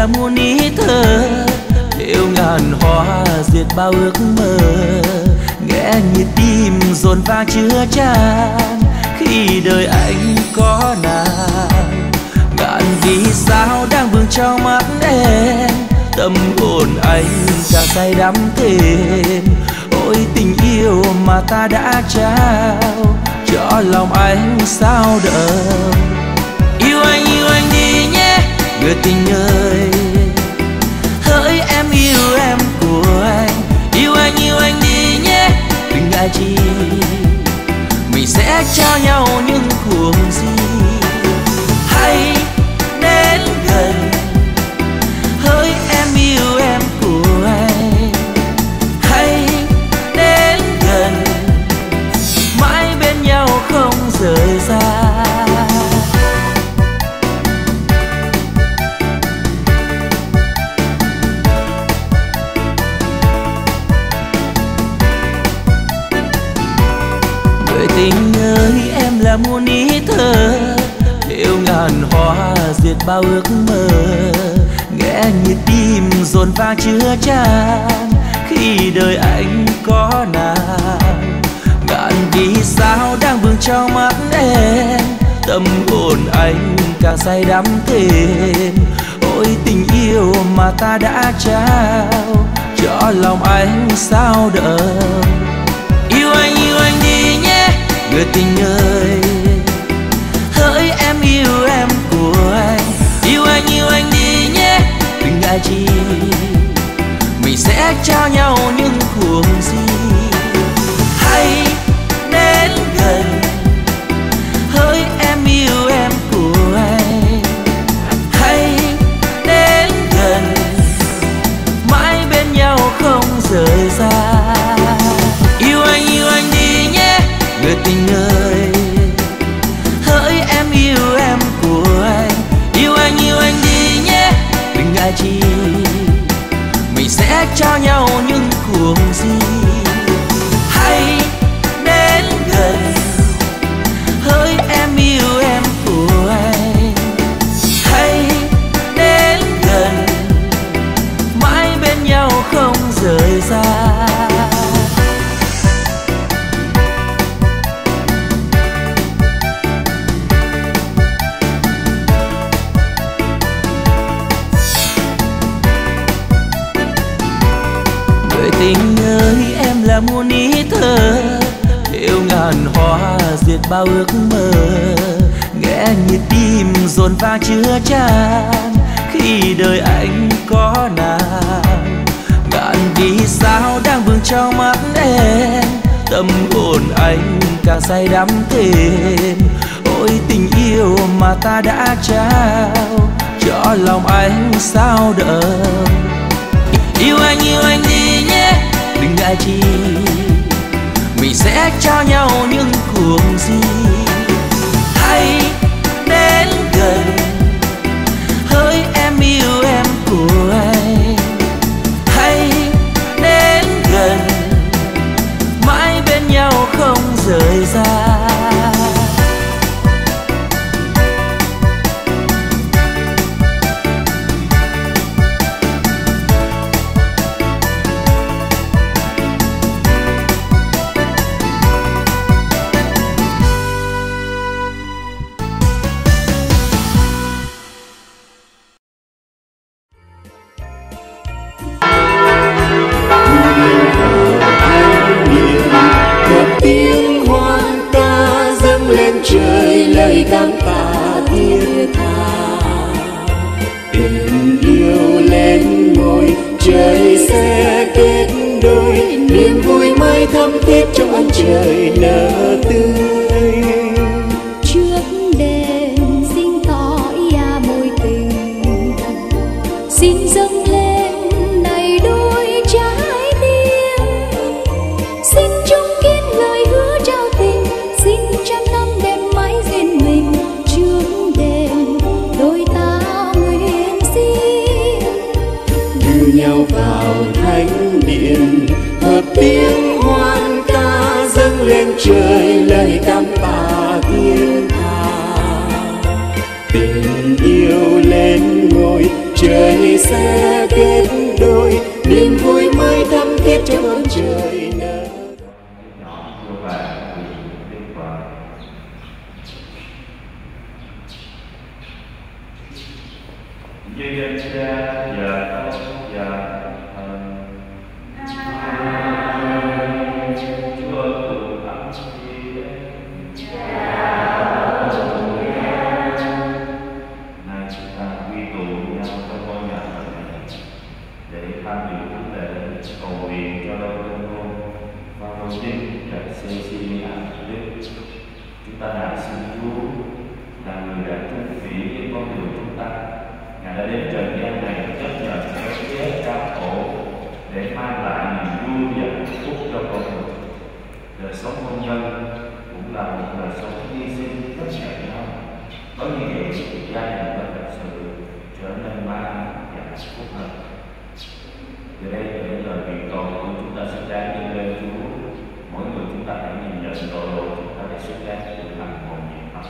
là muôn ý thơ, yêu ngàn hoa diệt bao ước mơ. Nghe nhịp tim dồn vang chứa chan khi đời anh có nàng. Ngàn vì sao đang vương trong mắt em, tâm hồn anh càng say đắm thêm. Ôi tình yêu mà ta đã trao cho lòng anh sao đợi. Yêu anh đi nhé người tình ơi, hỡi em yêu em của anh. Yêu anh đi nhé đừng ngại chi, mình sẽ trao nhau những cuồng gì. Hãy đến gần, hỡi em yêu em của anh. Hãy đến gần, mãi bên nhau không rời xa. Người tình ơi em là muôn ý thơ, yêu ngàn hoa diệt bao ước mơ. Nghe nhịp tim dồn vang chứa chan khi đời anh có nàng. Ngàn vì sao đang vương trong mắt em, tâm hồn anh càng say đắm thêm. Ôi tình yêu mà ta đã trao cho lòng anh sao đợi. Yêu anh đi nhé người tình ơi, hỡi em yêu em của anh. Yêu anh đi nhé đừng ngại chi, mình sẽ trao nhau những cuồng gì. Hãy đến gần, hỡi em yêu em của anh. Hãy đến gần, mãi bên nhau không rời xa. Yêu anh đi nhé người tình ơi, hỡi em yêu em của anh. Yêu anh đi nhé đừng ngại chi, mình sẽ trao nhau những cuồng gì. Hãy đến gần, hỡi em yêu em của anh. Hãy đến gần, mãi bên nhau không rời xa. Tình ơi em là muôn ý thơ, yêu ngàn hoa diệt bao ước mơ. Nghe nhịp tim dồn vang chứa chan khi đời anh có nàng. Ngàn vì sao đang vương trong mắt em, tâm hồn anh càng say đắm thêm. Ôi tình yêu mà ta đã trao cho lòng anh sao đợi. Yêu anh đi nhé đừng ngại chi, mình sẽ trao nhau những cuồng gì. Hãy đến gần, hỡi em yêu em của anh. Hãy đến gần, mãi bên nhau không rời xa. Cảm tạ thiết tha, tình yêu lên ngôi trời sẽ kết đôi. Niềm vui mới thắm thiết trong ánh trời nở tươi. Trước đèn xin tỏ ya mối tình, xin dâng lên này đôi trái tim. Xin chung kiên lời hứa trao tình, xin trăm năm đẹp mãi duyên mình. Trước đèn đôi ta nguyện xin đưa nhau vào thánh điện, hợp tiếng hoan ca dâng lên trời lời cảm tạ thiên tha. Tình yêu lên ngôi trời sẽ kết đôi, niềm vui mới thắm thiết trong ơn trời nở. Như cha và con và Chúa cùng thắm chi nay chúng ta quy tụ nhau trong ngôi nhà thờ này để tham dự thánh lễ cầu nguyện cho đôi tân hôn Phaolô và Cecilia Đức. Chúng ta đã xin Chúa là người đã trung thủy với con đường chúng ta. Ngài đã đến trần gian này chấp nhận cái chết đau khổ để mang lại niềm vui và hạnh phúc cho con người. Đời sống hôn nhân cũng là một đời sống hy sinh rất nhẹ nhõm, có như vậy gia đình và thật sự trở nên mang và hạnh phúc hơn. Từ đây để lời nguyện cầu của chúng ta sẽ đáng dâng lên Chúa. Mỗi người chúng ta hãy nhìn nhận tội lỗi chúng ta để xuất phát từ lòng hồn niệm Phật.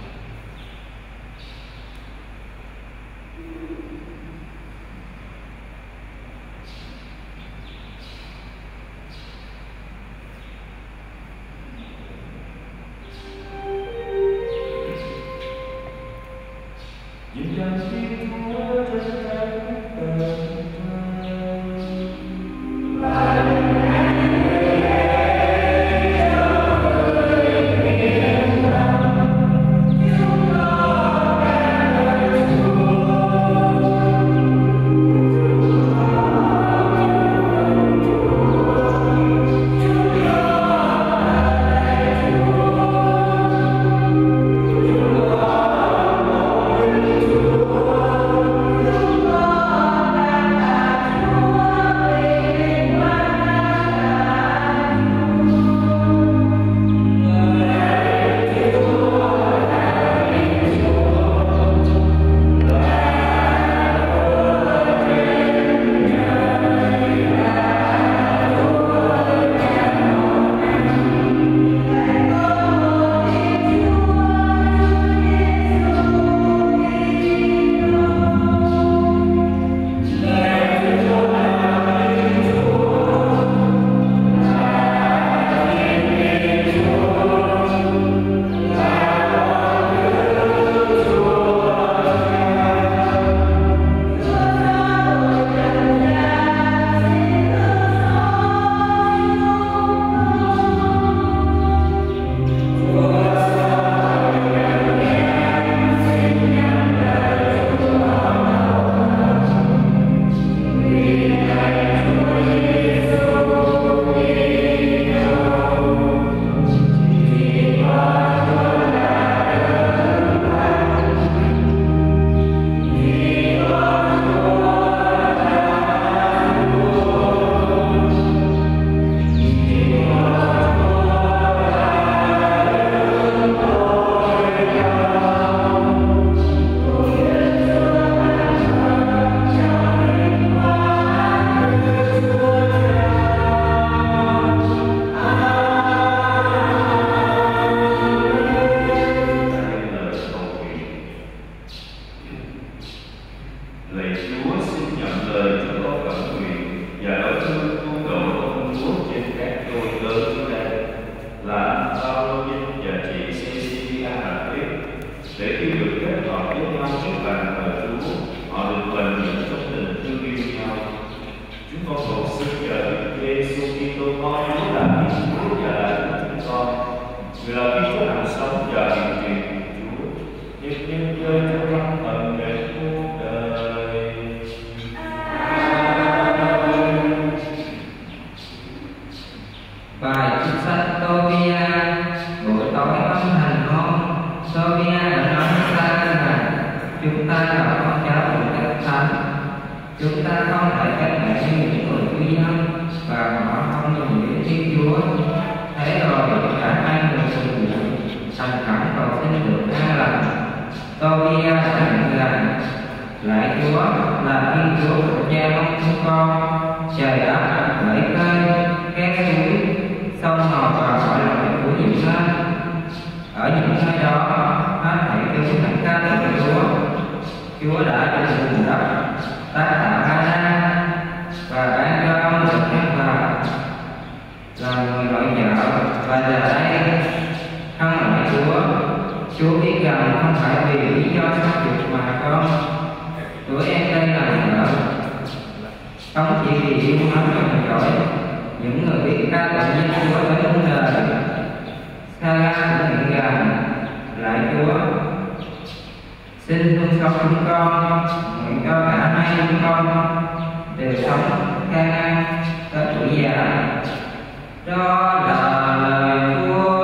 Chúng ta không thể chấp nhận như những người phi nhân và họ không nhìn đến Thiên Chúa. Thế rồi cả hai người cùng thành khẩn cầu xin được an lành. Tobia đã nhận rằng lạy Chúa là Thiên Chúa của cha ông chúng con. Trời đã lễ cây, các suối, sông ngòi và mọi loài của nhiều nơi. Ở những nơi đó, hết thảy chúng thánh ca của Chúa. Chúa đã cho vùng đất không phải vì lý do sắc dục mà con. Tuổi em đây là vợ, không chỉ vì yêu mến dòng dõi những người biết ca tụng danh Chúa đến muôn đời. Sarah cũng nguyện rằng: Lạy Chúa, xin thương xót chúng con, nguyện cho cả hai chúng con đều sống khang an tới tuổi già. Đó là lời Chúa.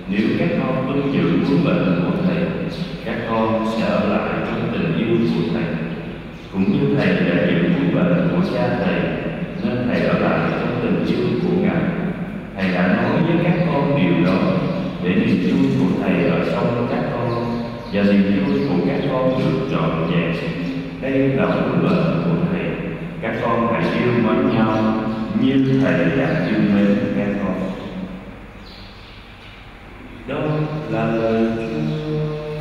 Nếu các con tuân giữ huấn lệnh của Thầy, các con sẽ ở lại trong tình yêu của Thầy. Cũng như Thầy đã giữ huấn lệnh của Cha Thầy, nên Thầy ở lại trong tình yêu của Ngài. Thầy đã nói với các con điều đó để niềm vui của Thầy ở trong các con và niềm vui của các con được trọn vẹn. Đây là huấn lệnh của Thầy. Các con hãy yêu mến nhau như Thầy đã yêu mến các con. Đó là lời Chúa.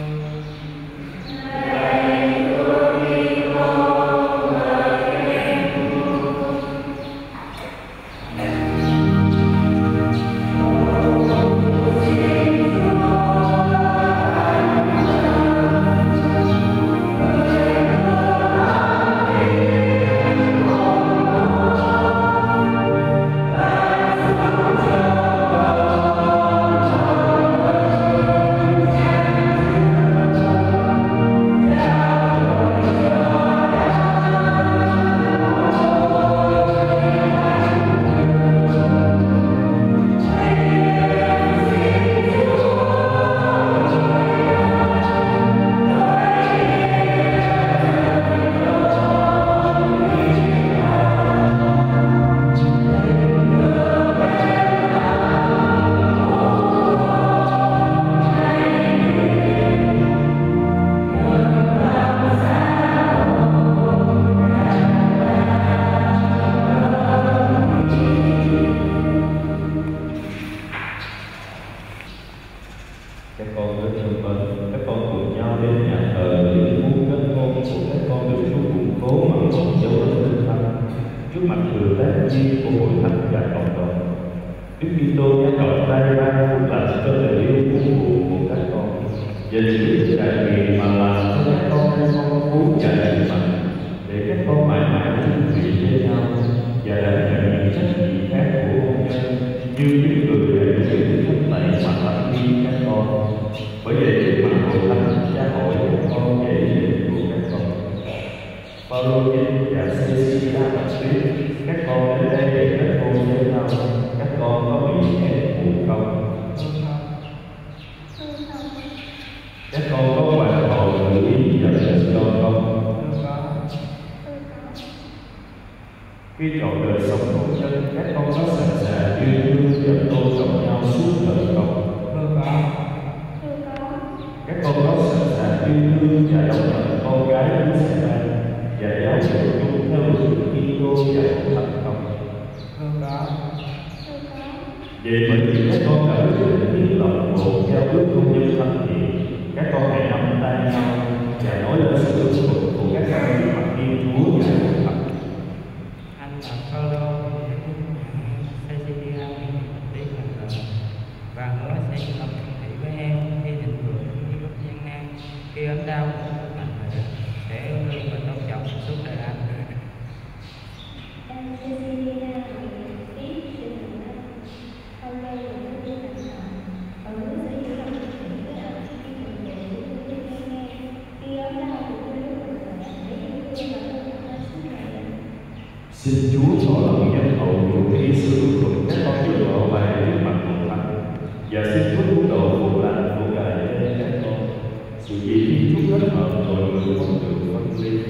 Xin Chúa cho lòng nhân hậu chủ khi sự thuận các con dựa vào bài trước mặt của Thánh, và xin Chúa cứu độ phúc lành của Ngài trên các con, sự gì thiên Chúa kết hợp mọi người không được phân ly.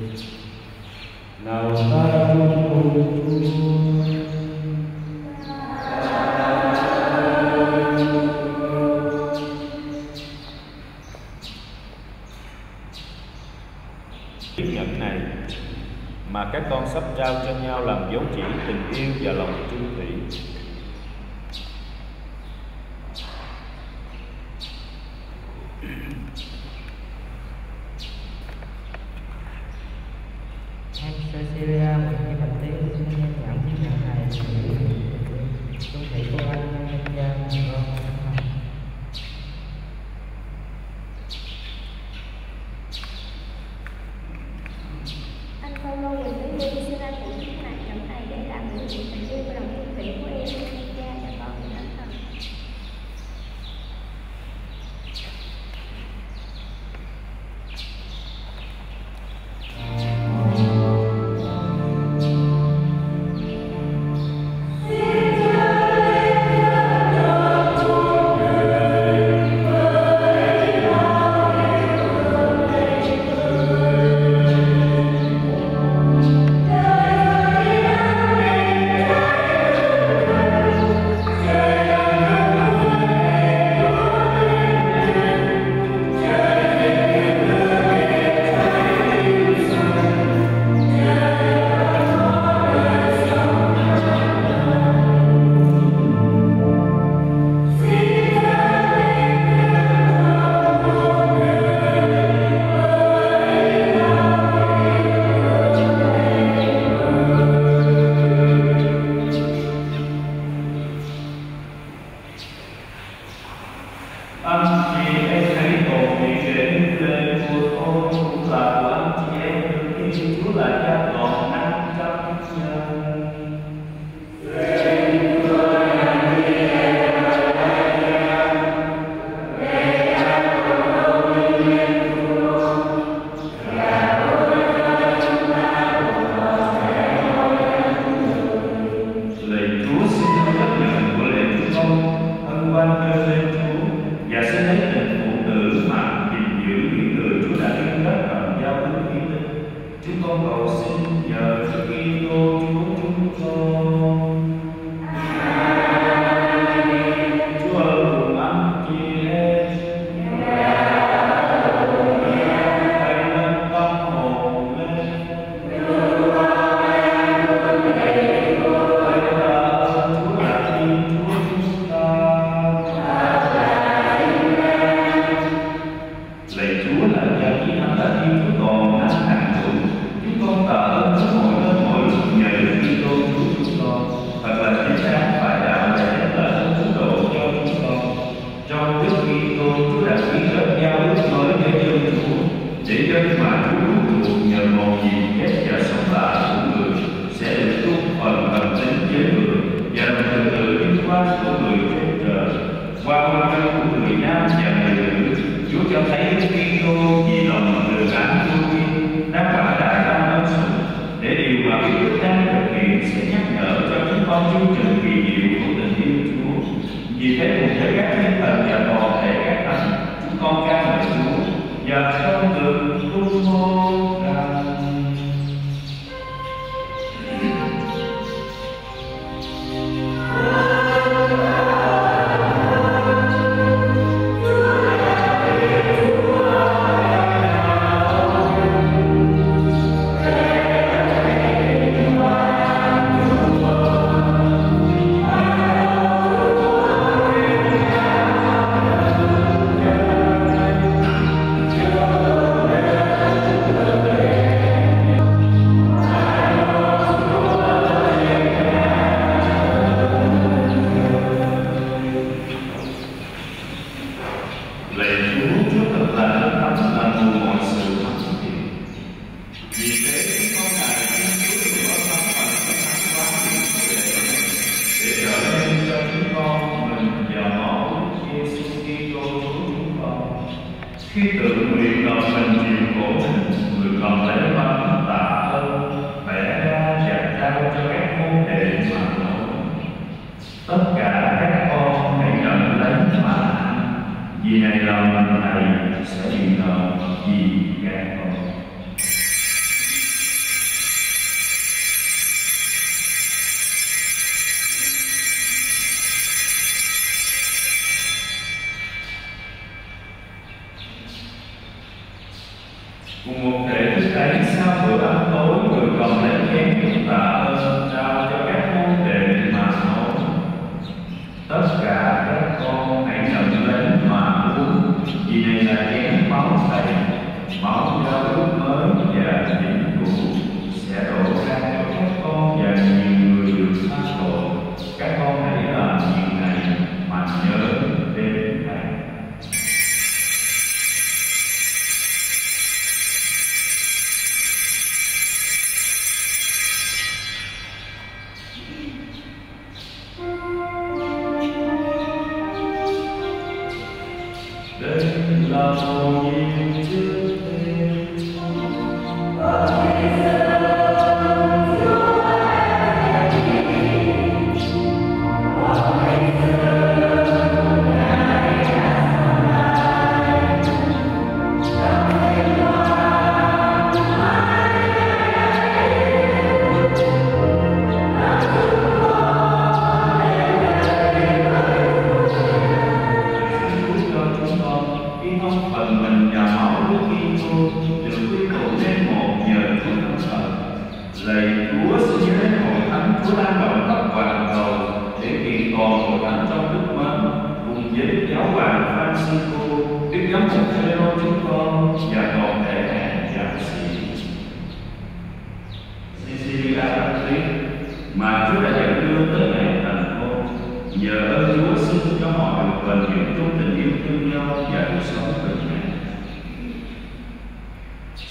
Nào ta cung Chúa. Chiếc nhẫn này mà các con sắp trao cho nhau làm dấu chỉ tình yêu và lòng trung thủy. Em Cecilia Nguyễn Thị Bạch Tiến xin nhận chiếc nhẫn này trung thủy của anh Giang con. Anh Paulo Nguyễn Vĩ Ly xin anh tặng chiếc nhẫn này để làm biểu hiện tình yêu và lòng trung thủy của em với cha và con và Thánh Thần. Hãy subscribe cho kênh Ghiền Mì Gõ để không bỏ lỡ Chúa là cha còn 500 nhân.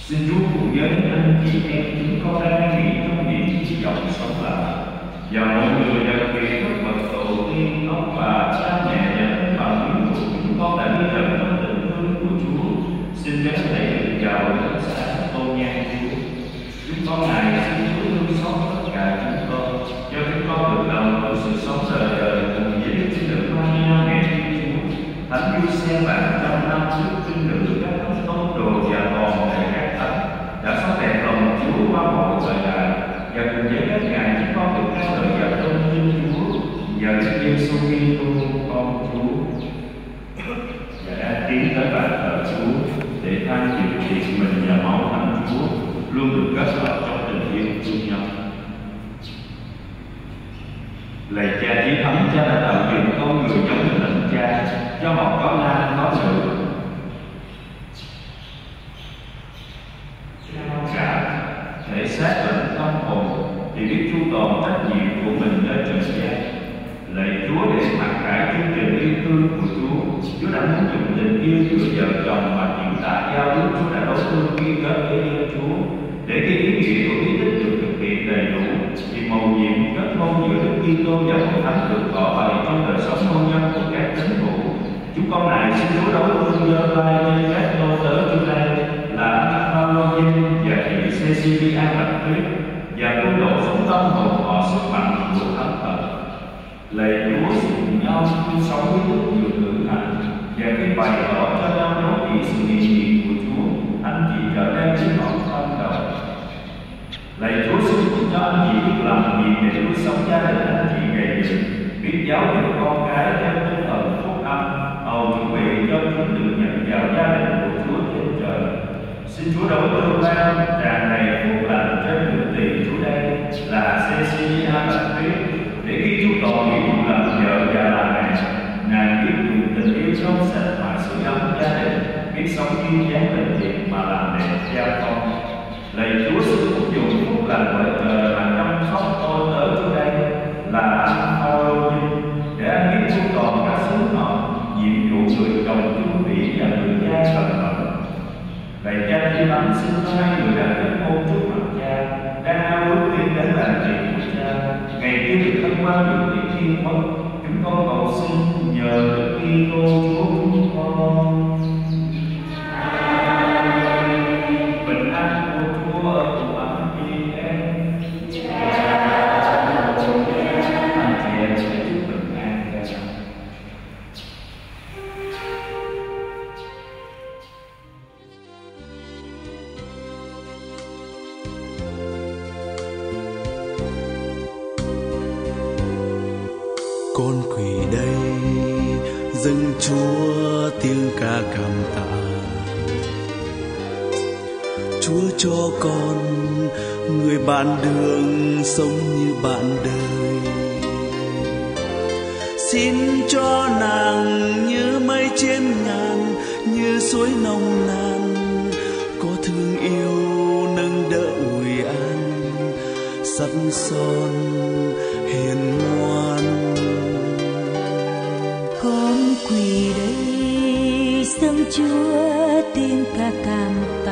Xin Chúa cùng với anh chị em chúng con đang nghĩ trong niềm hy vọng sống lại, và mọi người đặc biệt các bậc tổ tiên, ông bà, cha mẹ và các bạn quyến thuộc chúng con đã đi trong tình thương của Chúa. Xin gánh thầy được chào đến sáng tôn nhang Chúa. Chúng con ngài xin Chúa thương xót tất cả chúng con, cho chúng con được lòng của sự sống đời đời cùng với Đức Trinh Nữ Maria mẹ Thiên Chúa, Thánh Giuse bạn trong năm trước trinh nữ các thánh tông đồ và toàn thể các thánh đã phát đẹp lòng Chúa qua mọi thời đại, và cùng với các ngài chúng con được ca ngợi và tôn vinh Chúa và Đức Giêsu Kitô con Chúa, và đã tiến tới bàn thờ Chúa để than chịu thịt mình và máu thánh Chúa luôn được kết hợp trong tình yêu thương nhau. Lạy Cha Chí Thánh, Cha đã tạo dựng con người giống như hình Cha, cho họ có nam có nữ. Cả thể xác lẫn tâm hồn thì biết chu toàn trách nhiệm của mình nơi trần gian. Lạy Chúa, để mặc khải chương trình yêu thương của Chúa đã muốn dùng tình yêu giữa vợ chồng và hiện tại giao ước Chúa đã đối thương ghi kết với yêu Chúa, để cái ý nghĩa của ý tích được thực hiện đầy đủ, thì mầu nhiệm kết hôn giữa Đức Kitô và Hội Thánh được tỏ bày trong đời sống hôn nhân của các tín hữu. Chúng con này xin Chúa đối thương giơ tay trên các nô tớ Chúa đây là anh Phaolô và chị Cecilia Bạch Tuyết, và cung độ sống tâm hồn họ sức mạnh của Thánh Thần. Lạy Chúa, xin nhau chung sống với đức vừa tự hạnh, và khi bày tỏ cho nhau dấu chỉ sự hiện diện của Chúa, anh chị trở nên với họ tâm đầu. Lạy Chúa, xin cho anh chị biết làm gì để nuôi sống gia đình anh chị gầy dựng, biết giáo dục con cái theo tinh thần phúc âm, hầu chuẩn bị cho chúng được nhận vào gia đình của Chúa trên trời. Xin Chúa đối thương ban tràn đầy phúc lành trên nữ tỳ Chúa đây là Cecilia Bạch Tuyết, để khi Chúa toàn nghĩa vụ làm vợ và làm mẹ, nàng biết dùng tình yêu trong sạch mà sưởi ấm gia đình, biết sống duyên dáng tình thiện mà làm đẹp cha con. Lạy Chúa, xin phúc dùng phúc lành bởi trời mà chăm sóc tôi tớ Chúa đây là anh Phaolô, để anh biết chu toàn các sứ họ, nhiệm vụ người chồng chung thủy và người cha cần mẫn. Lạy Cha Chí Thánh, xin cho hai người đã kết hôn trước mặt Cha, đang ao ước tiến đến làm chuyện của Cha, ngày kia được thăng qua được vị thiên quốc. Chúng con cầu xin nhờ Đức Kitô Chúa chúng con. Bình an của Chúa ở cùng anh chị em. Anh chị em sẽ chúc bình an cho nhau. Con quỳ đây dâng Chúa tiếng ca cảm tạ. Chúa cho con người bạn đường sống như bạn đời. Xin cho nàng như mây trên ngàn, như suối nồng nàn, có thương yêu nâng đỡ ủi an, sắt son hiền ngoan. Con quỳ đây dâng Chúa tiếng ca cảm tạ.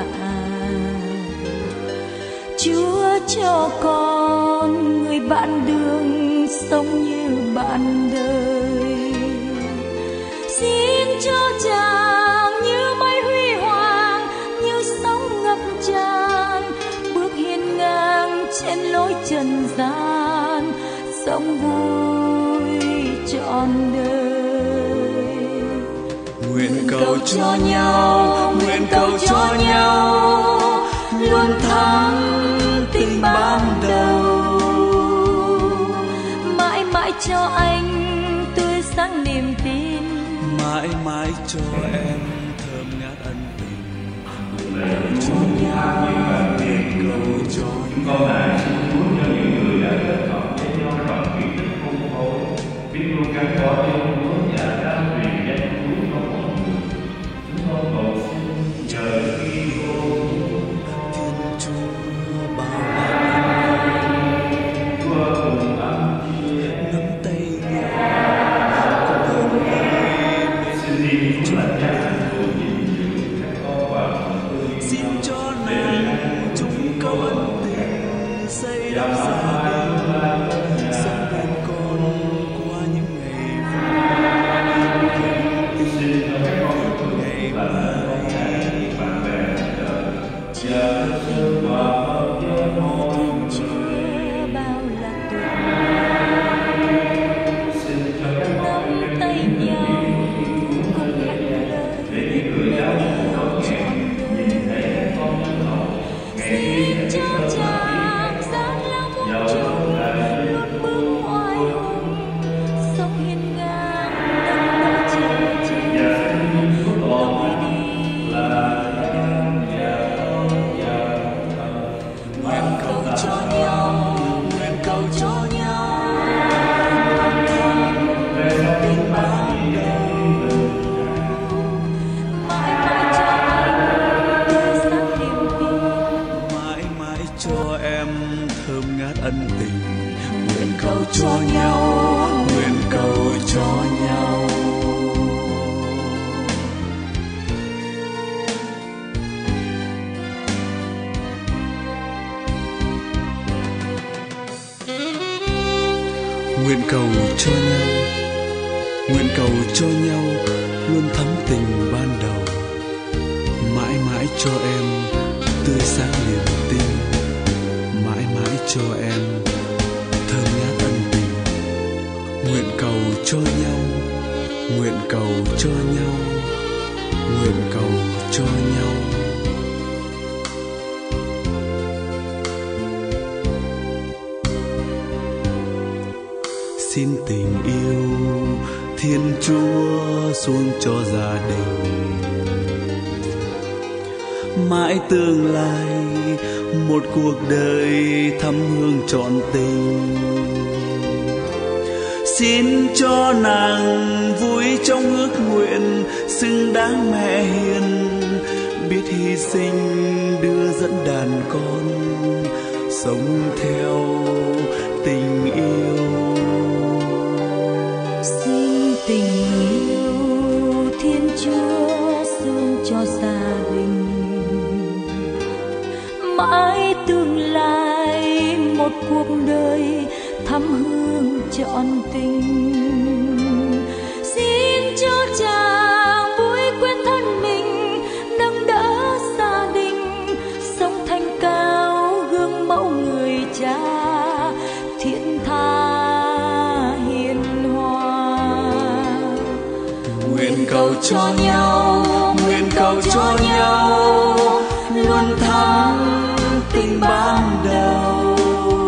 Chúa cho con người bạn đường sống như bạn đời. Xin cho chàng như mây huy hoàng, như sóng ngập tràn, bước hiên ngang trên lối trần gian, sống vui trọn đời. Nguyện cầu cho nhau, nguyện cầu cho nhau luôn thắng tình ban đầu. Mãi mãi cho anh tươi sáng niềm tin, mãi mãi cho em thơm ngát ân tình. Cho nhau như bạn tiền cầu cho chúng con lại xin Chúa cho những người đã kết hợp với nhau bằng kiến thức phong phú, biết luôn gắn bó với Chúa và đã truyền danh Chúa cho mọi người. Chúng con cầu xin nhờ Kitô Thiên Chúa bao Chúa cùng anh chị em nắm tay nhau, cùng xin đi Chúa là cha của gìn giữ các con và mọi người. xin cho nàng sống bên con qua những ngày ân tình, nguyện cầu cho nhau, nguyện cầu cho nhau. Nguyện cầu cho nhau, nguyện cầu cho nhau luôn thắm tình ban đầu, mãi mãi cho em tươi sáng niềm tin, mãi mãi cho em thơm ngát ân tình. Nguyện cầu cho nhau, nguyện cầu cho nhau, nguyện cầu cho nhau. Xin tình yêu Thiên Chúa xuống cho gia đình, mãi tương lai một cuộc đời thắm hương trọn tình. Xin cho nàng vui trong ước nguyện, xứng đáng mẹ hiền, biết hy sinh đưa dẫn đàn con, sống theo tình yêu. Xin tình yêu Thiên Chúa xuống cho gia đình, mãi tương lai một cuộc đời thắm hương trọn tình. Xin cho chàng vui quên thân mình, nâng đỡ gia đình, sống thanh cao gương mẫu người cha thiện tha hiền hòa. Nguyện cầu cho nhau, nguyện cầu cho nhau luôn thắm tình ban đầu,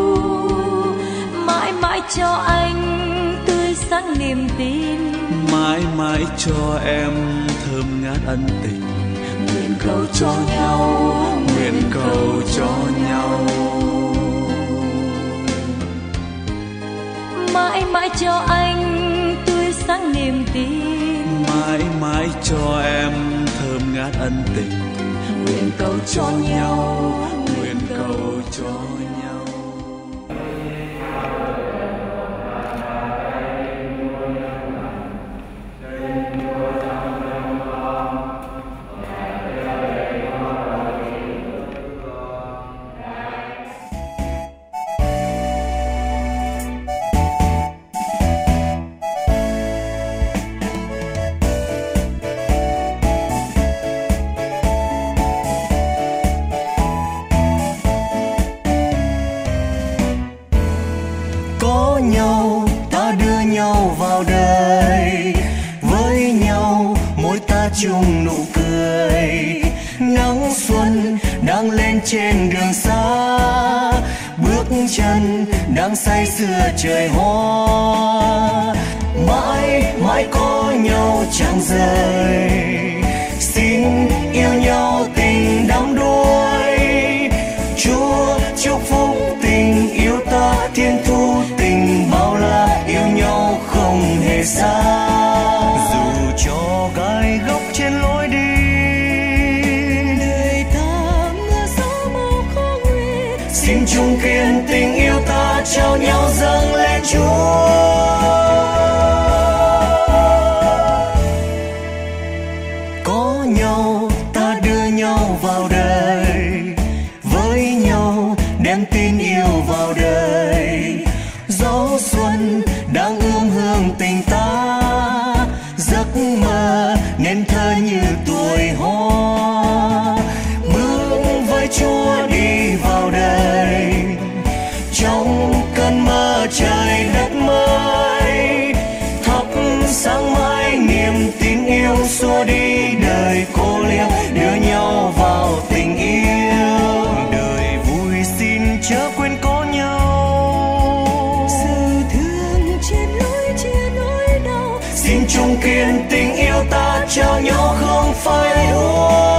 mãi mãi cho anh tươi sáng niềm tin, mãi mãi cho em thơm ngát ân tình. Nguyện cầu cho nhau, nguyện cầu cho nhau, mãi mãi cho anh tươi sáng niềm tin, mãi mãi cho em thơm ngát ân tình. Nguyện cầu cho nhau, nguyện cầu cho nhau. Có nhau ta đưa nhau vào đời, với nhau môi ta chung nụ cười. Nắng xuân đang lên trên đường xa, bước chân đang say sưa trời hoa. Mãi mãi có nhau chẳng rời, xin yêu nhau tình đắm đuối. Chúa chúc phúc tình yêu ta, thiên thu tình bao la, yêu nhau không hề xa. Dù cho gai góc trên lối đi, đời ta mưa gió màu khó nguy, xin chung kiên tình yêu ta, trao nhau dâng lên Chúa. Có nhau ta đưa nhau vào đời, với nhau đem tin tình yêu vào đời. Gió xuân đang ươm hương tình ta, giấc mơ nên thơ như tuổi hoa. Bước với Chúa đi vào đời, trong cơn mơ trời đất mới. Thắp sáng mãi niềm tin yêu, xua đi đời cô liêu, đưa nhau vào tình yêu. Đời vui xin chớ quên có nhau, sự thương trên lối chia nỗi đau. xin chung kiên tình yêu ta trao nhau không phải đùa.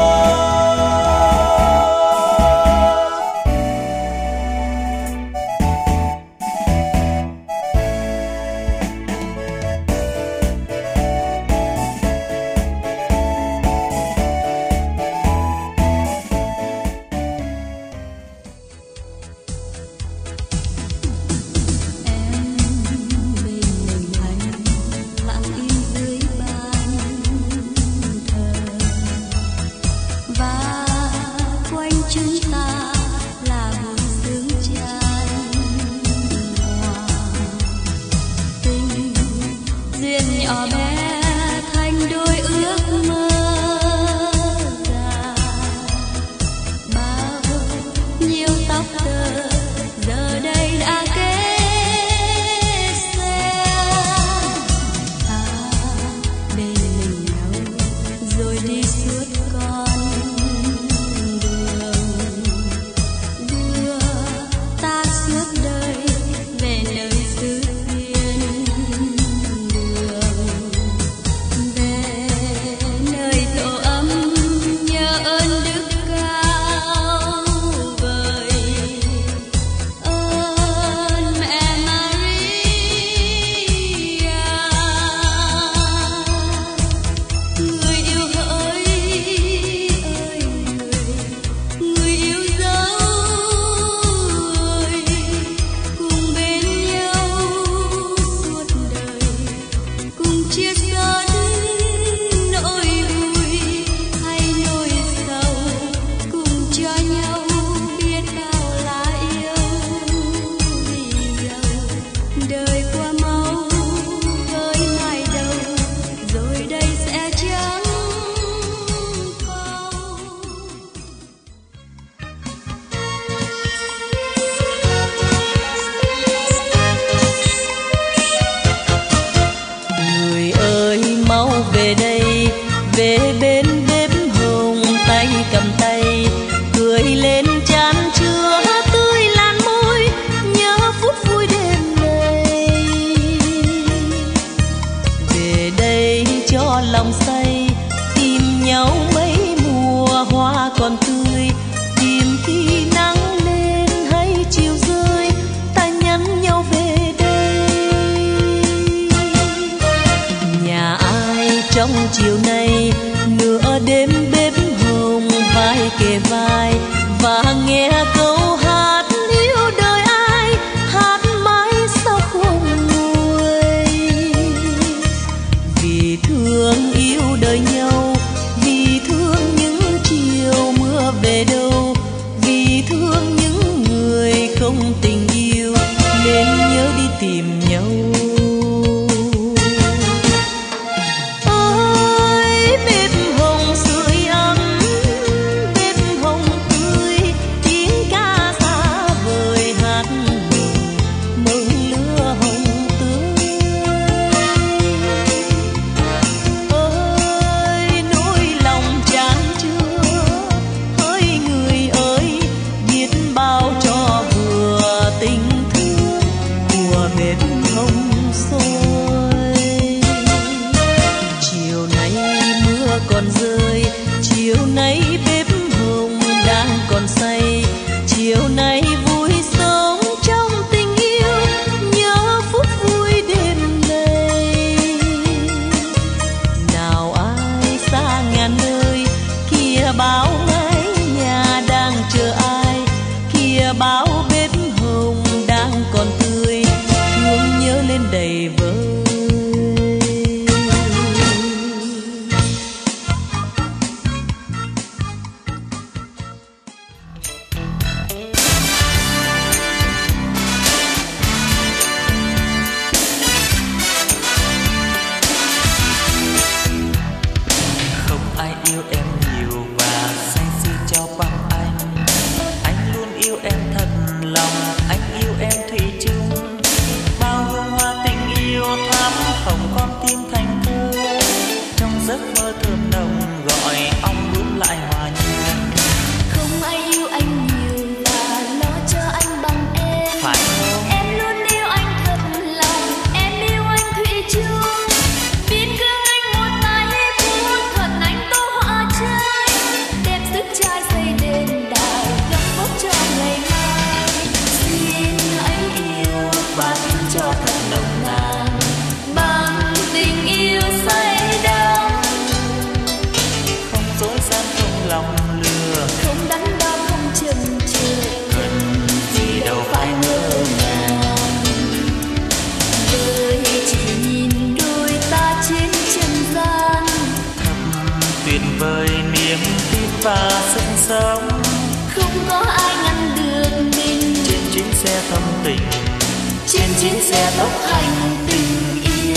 và sức sống. Không có ai ngăn được mình trên chuyến xe thâm tình, trên chuyến xe tốc hành tình yêu.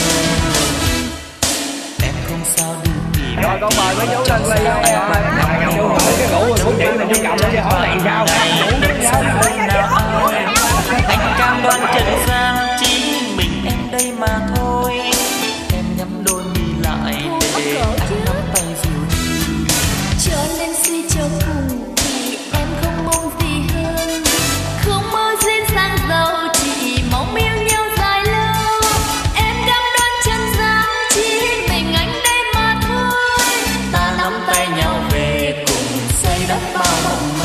Em không sao đi tìm. Rồi con mời mấy chú lên quay vô cái rủ rồi muốn chuyện này chú cầm lên hỏi này sao anh cam đoan trần gian chỉ mình em đây mà thôi. Em nhắm đôi mi lại để anh nắm tay dìu đi. Cho nên suy cho cùng thì em không mong gì hơn, không mơ duyên sang giàu, chỉ mong yêu nhau dài lâu. Em cam đoan trần gian chỉ mình anh đây mà thôi. Ta nắm tay nhau về cùng xây đắp bao mộng mơ.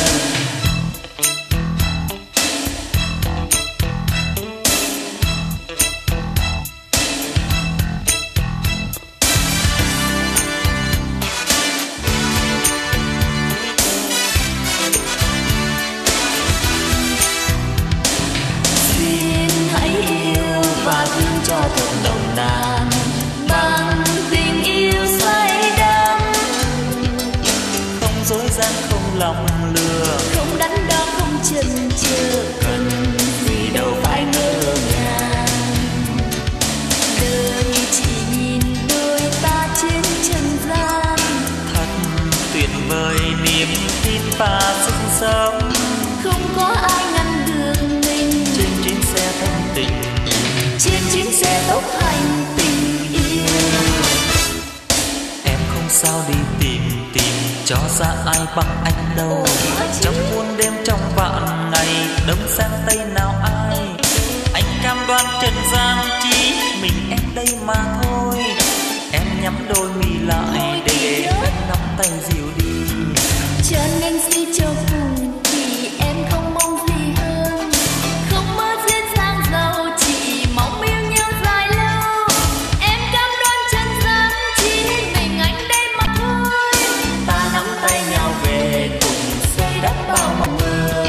Cho thật nồng nàn bằng tình yêu say đắm, không dối gian không lòng lừa, không đắn đo không chần chừ, cần gì đâu phải ngỡ ngàng. Đời chỉ nhìn đôi ta trên trần gian, thật tuyệt vời niềm tin và sức sống. không có ai ngăn được mình trên chuyến xe thâm tình, trên chuyến xe tốc hành tình yêu. Em không sao đi tìm cho ra ai bằng anh đâu. Trong muôn đêm trong vạn ngày đông sang tây nào ai, anh cam đoan trần gian chỉ mình em đây mà thôi. Em nhắm đôi mi lại để anh nắm tay dìu đi. Cho nên suy cho cùng thì em không mong gì hơn, không mơ duyên sang giàu, chỉ mong yêu nhau dài lâu. Em cam đoan trần gian chỉ mình anh đây mà thôi. Ta nắm tay nhau về cùng xây đắp bao mộng mơ.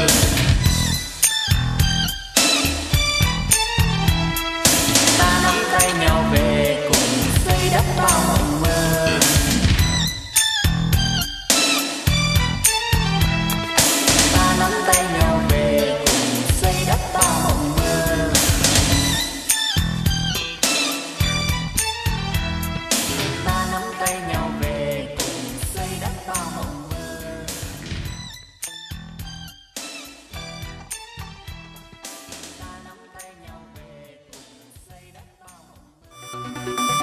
Ta nắm tay nhau về cùng xây đắp bao mộng mơ. Ta nắm tay nhau về cùng xây đắp bao mộng mơ. Ta nắm tay nhau về cùng xây đắp bao mộng mơ. Ta nắm tay nhau về cùng xây đắp bao mộng mơ.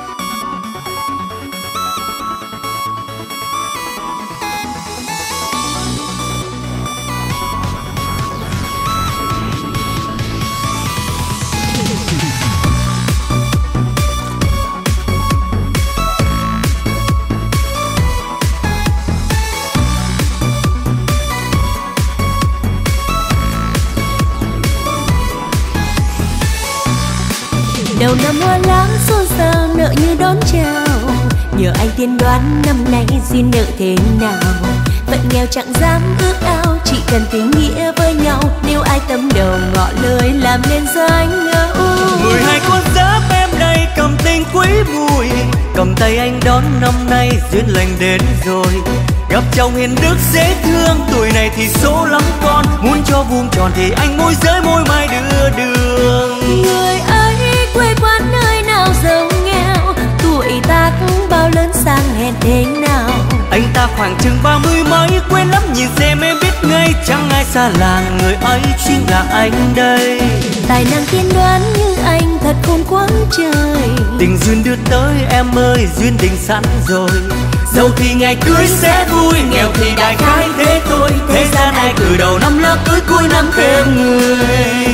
Đầu năm hoa lá xôn xao nợ như đón chào, nhờ anh tiên đoán năm nay duyên nợ thế nào. Phận nghèo chẳng dám ước ao, chỉ cần tình nghĩa với nhau. Nếu ai tâm đầu ngọ lời làm nên danh ngẫu. 12 con giáp em đây cầm tình quý mùi, cầm tay anh đón năm nay duyên lành đến rồi. Gặp chồng hiền đức dễ thương, tuổi này thì số lắm con. Muốn cho vuông tròn thì anh môi giới môi mai đưa đường. Người ấy quê quán nơi nào giàu nghèo, tuổi tác bao lớn sang hèn thế nào. Anh ta khoảng chừng 30 mấy, quên lắm nhìn xem em biết ngay. Chẳng ai xa làng, người ấy chính là anh đây. Tài năng tiên đoán như anh thật khôn quáng trời. Tình duyên đưa tới em ơi, duyên tình sẵn rồi. Dẫu thì ngày cưới sẽ vui, nghèo thì đại khái thế thôi. Thế gian ai cử đầu năm lá cưới cuối năm thêm người.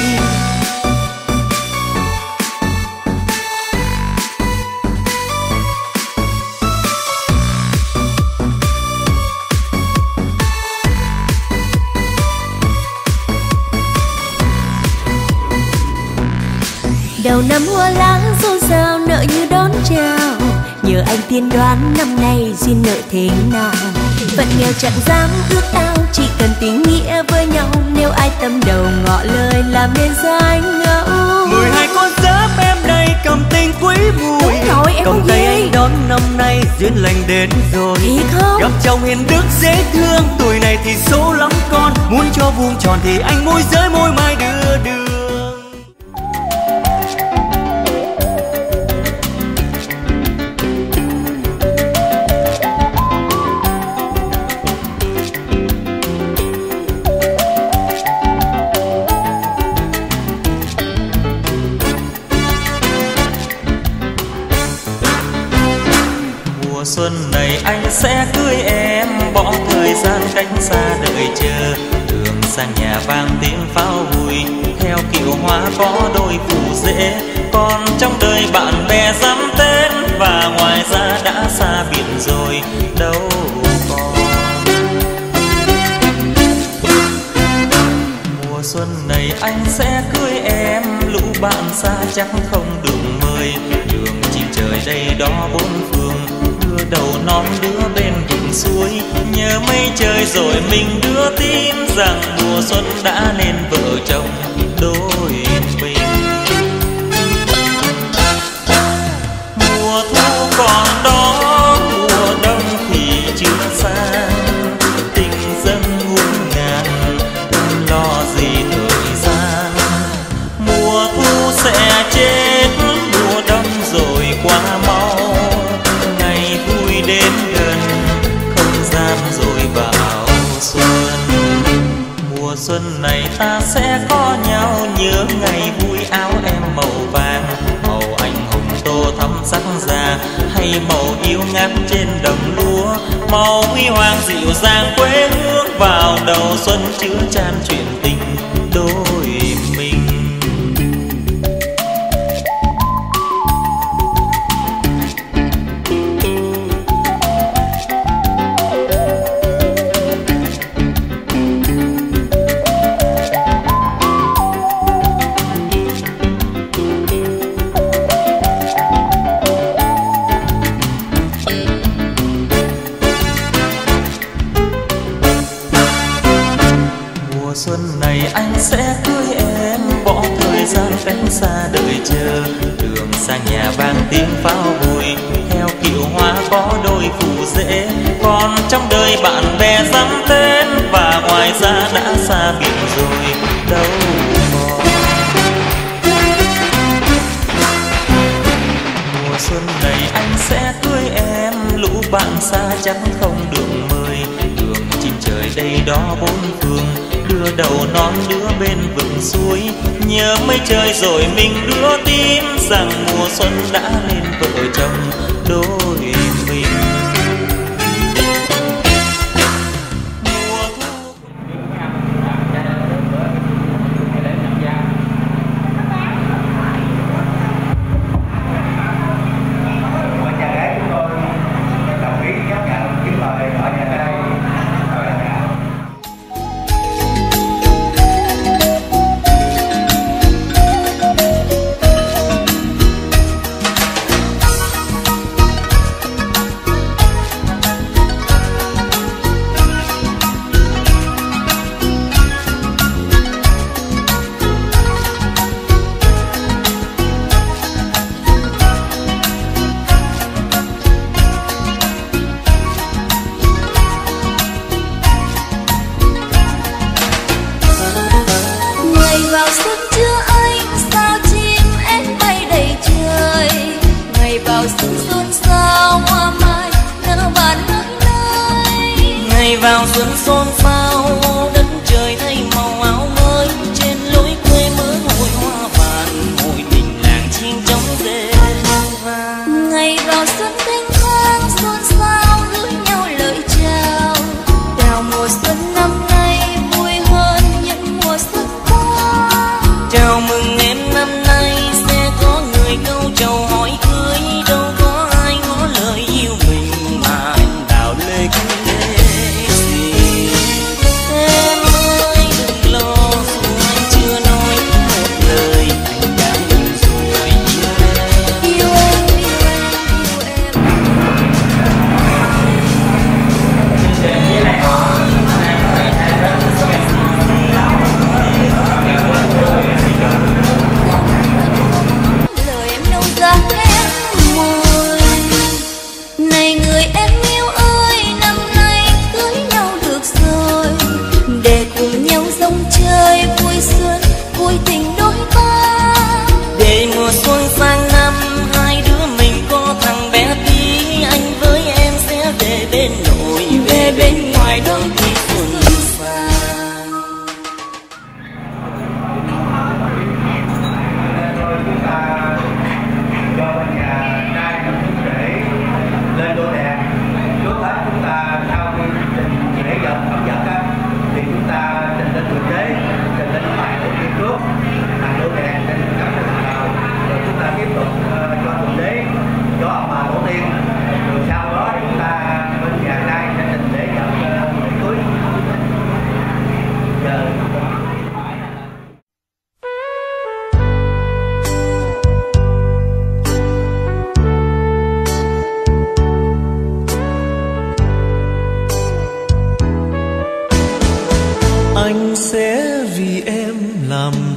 Đầu năm hoa lá xôn xao nợ như đón chào, nhờ anh tiên đoán năm nay duyên nợ thế nào. Phận nghèo chẳng dám ước ao, chỉ cần tình nghĩa với nhau. Nếu ai tâm đầu ngọ lời làm nên danh ngẫu. 12 con giáp em đây cầm tình quý mùi, Đúng rồi, em cầm không tay gì. anh đón năm nay duyên lành đến rồi. Thiệt không? Gặp chồng hiền đức dễ thương, tuổi này thì số lắm con. Muốn cho vuông tròn thì anh môi giới môi mai đưa đường. Xuân này anh sẽ cưới em, bỏ thời gian cách xa đợi chờ. Đường sang nhà vang tiếng pháo vui, theo kiệu hoa có đôi phù rể. Còn trong đời bạn bè dám tên, và ngoài ra đã xa biệt rồi đâu còn. Mùa xuân này anh sẽ cưới em, lũ bạn xa chắc không được mời. Đường chim trời đây đó bốn phương, đầu non đứa bên vùng suối. Nhớ mây trời rồi mình đưa tin rằng mùa xuân đã nên vợ chồng đôi mình. Mùa thu còn đó, mùa đông thì chưa xa. Tình dân muôn ngàn, lo gì thời gian. Mùa thu sẽ chết, mùa đông rồi qua mau. Đến gần không gian rồi vào xuân. Mùa xuân này ta sẽ có nhau, nhớ ngày vui áo em màu vàng. Màu anh hùng tô thắm sắc già, hay màu yêu ngát trên đồng lúa. Màu huy hoàng dịu dàng quê hương, vào đầu xuân chứa chan chuyện tình đôi mình. Xuân này anh sẽ cưới em, bỏ thời gian cách xa đợi chờ. Đường sang nhà vang tiếng pháo vui, theo kiệu hoa có đôi phù rể. Còn trong đời bạn bè dám tên, và ngoài ra đã xa biệt rồi đâu còn. Mùa xuân này anh sẽ cưới em, lũ bạn xa chắc không được mời. Đường chim trời đây đó bốn phương, đưa đầu non đứa bên vực suối. Nhớ mây trời rồi mình đưa tin rằng mùa xuân đã lên vợ chồng đôi mình. Vào xuân xôn xao, đất trời thay màu áo mới. Trên lối quê mơ hội hoa vàng, hội tình làng chim trong rêu vàng. Ngày vào xuân thanh thang xôn xao, gửi nhau lời chào. Chào mùa xuân năm nay vui hơn những mùa xuân qua. Chào mừng em năm nay sẽ có người câu chầu hỏi cưới. Đâu có ai ngỏ lời yêu mình mà anh đào lê cưới.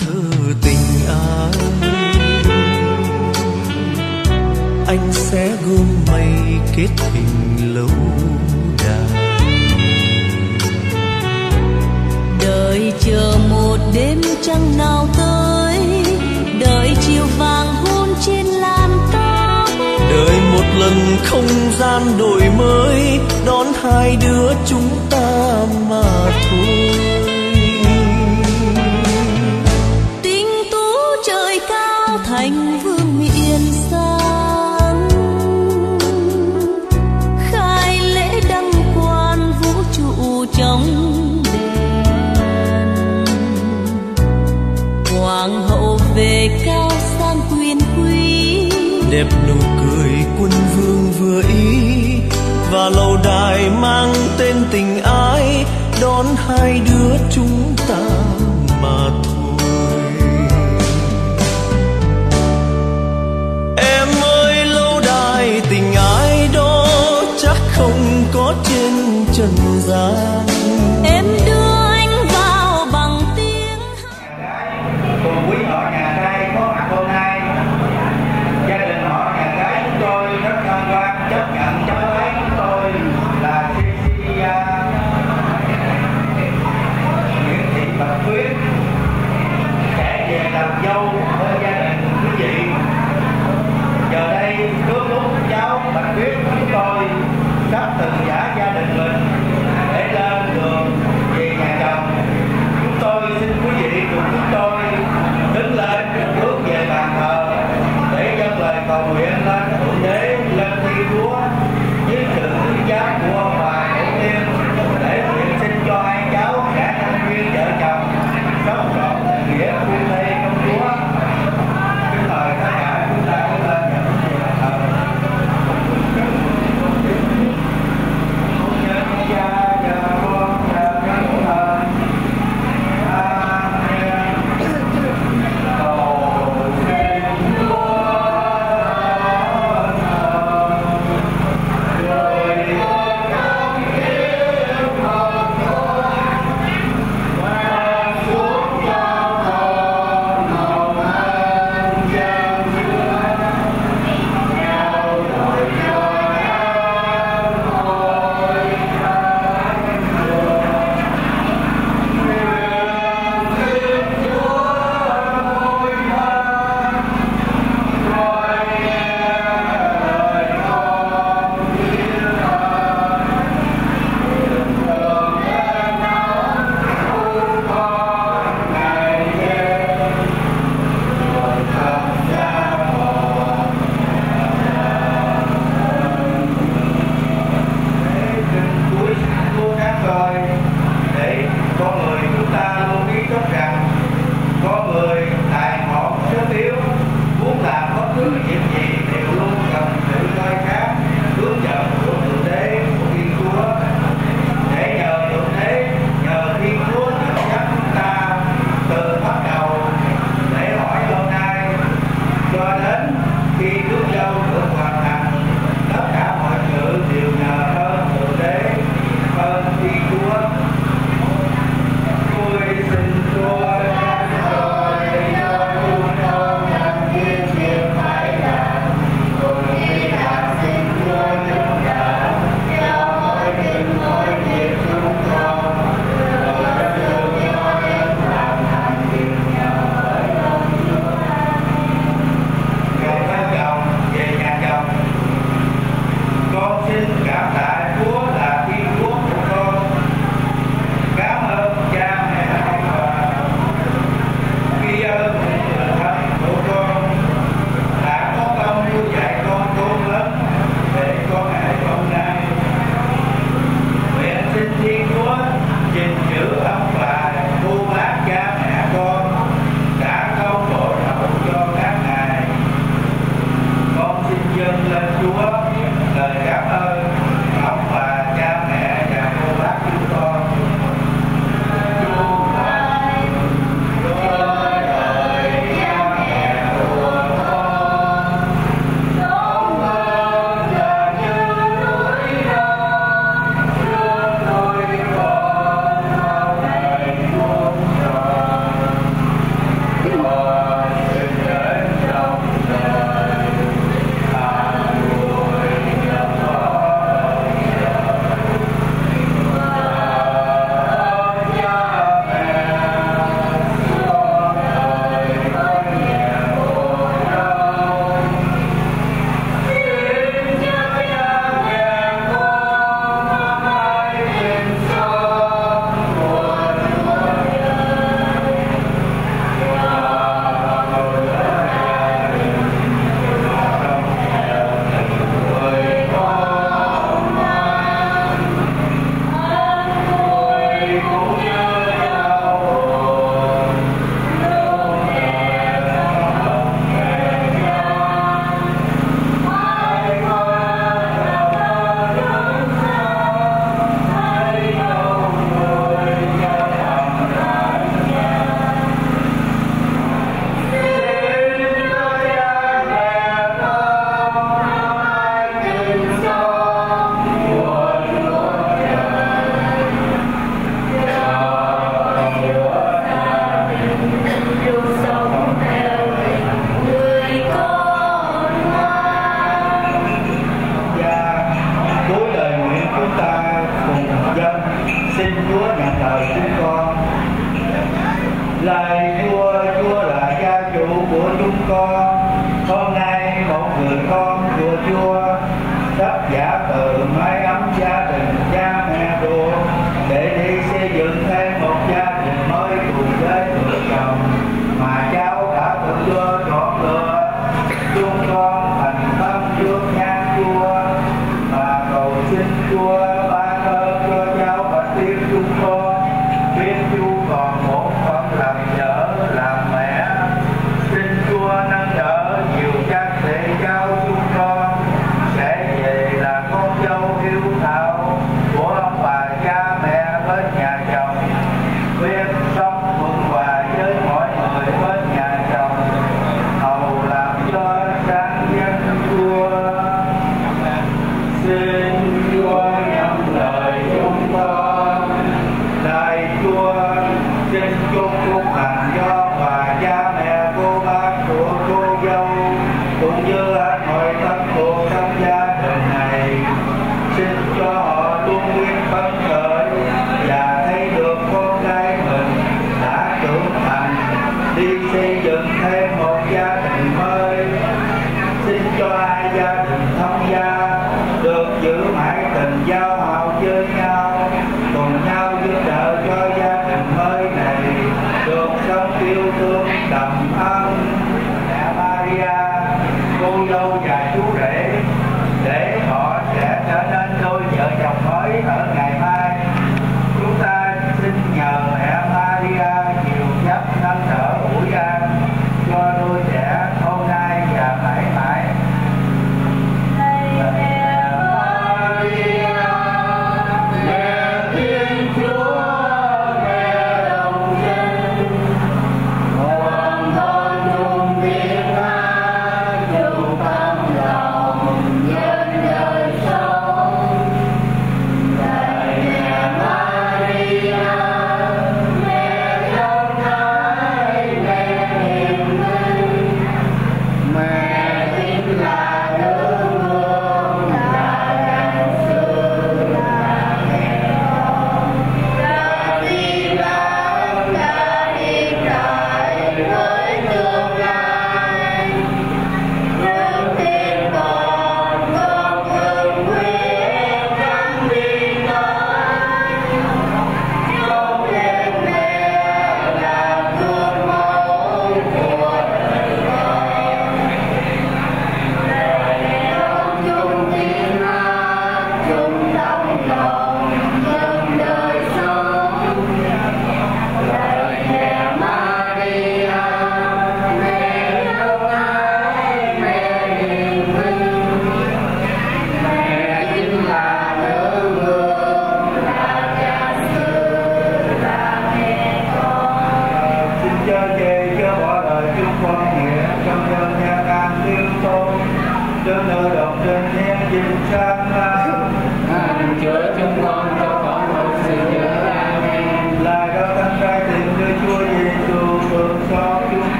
thơ tình ai. Anh sẽ gom mây kết hình lâu đài, đợi chờ một đêm trăng nào tới, đợi chiều vàng hôn trên làn tóc, đợi một lần không gian đổi mới đón hai đứa chúng ta mà thôi. tinh tú trời cao thành vương miện sang, khai lễ đăng quan vũ trụ trong đèn, hoàng hậu về cao sang quyền quý, đẹp nụ cười quân vương vừa ý, và lâu đài mang tên tình ái đón hai đứa chúng ta mà thôi. Em ơi lâu đài tình ái đó chắc không có trên trần gian, em đưa anh vào bằng tiếng cùng quý họ nhà trai có mặt hôm nay. Gia đình họ nhà gái chúng tôi rất hân hoan chấp nhận cháu gái chúng tôi là Cecilia Nguyễn Thị Bạch Tuyết sẽ về làm dâu với gia đình quý vị. Giờ đây trước lúc cháu Bạch Tuyết chúng tôi sắp từ giả gia đình mình để lên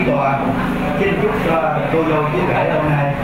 tòa. Xin chúc cho cô dâu chú rể hôm nay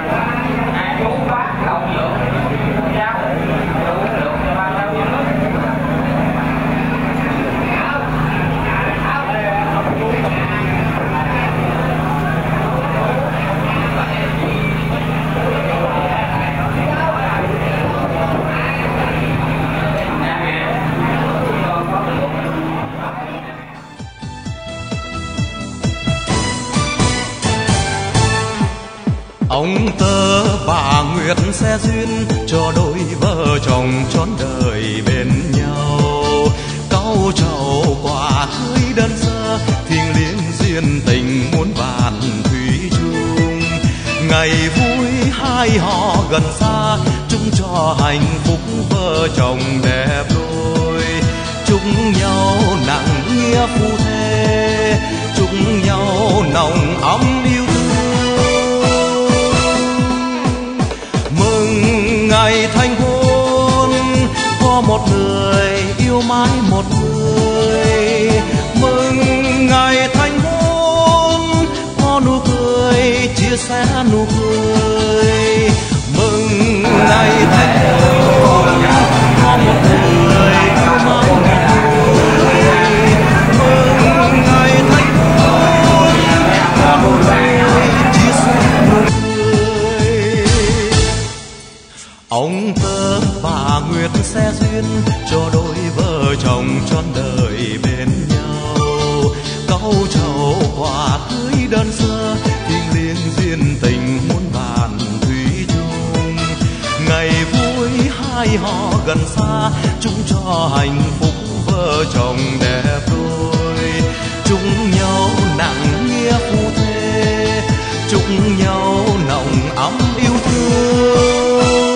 Ông tơ bà Nguyệt sẽ duyên cho đôi vợ chồng trọn đời bên nhau. Cau trầu quả cưới đơn sơ, thiêng liêng duyên tình muôn vàn thủy chung. Ngày vui hai họ gần xa, chung cho hạnh phúc vợ chồng đẹp đôi. Chúc nhau nặng nghĩa phu thê, chúc nhau nồng ấm yêu thương. Ngày thành hôn có một người yêu mãi một người. Mừng ngày thành hôn có nụ cười chia sẻ nụ cười. Mừng ngày thành hôn có một người yêu mãi một người. Mừng ngày thành hôn có nụ cười chia sẻ nụ cười. Ông tơ bà Nguyệt sẽ duyên cho đôi vợ chồng trọn đời bên nhau. Cau trầu quả cưới đơn sơ, thiêng liêng duyên tình muôn vàn thủy chung. Ngày vui hai họ gần xa, chung cho hạnh phúc vợ chồng đẹp đôi. Chúc nhau nặng nghĩa phu thê, chúc nhau nồng ấm yêu thương.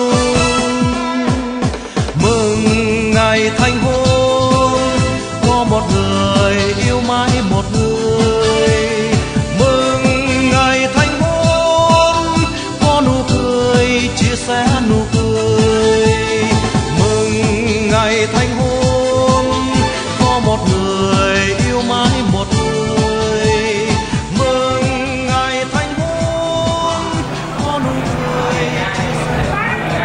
Ngày thành hôn có một người yêu mãi một người. Mừng ngày thành hôn có nụ cười chia sẻ nụ cười. Mừng ngày thành hôn có một người yêu mãi một người. Mừng ngày thành hôn có nụ cười chia sẻ.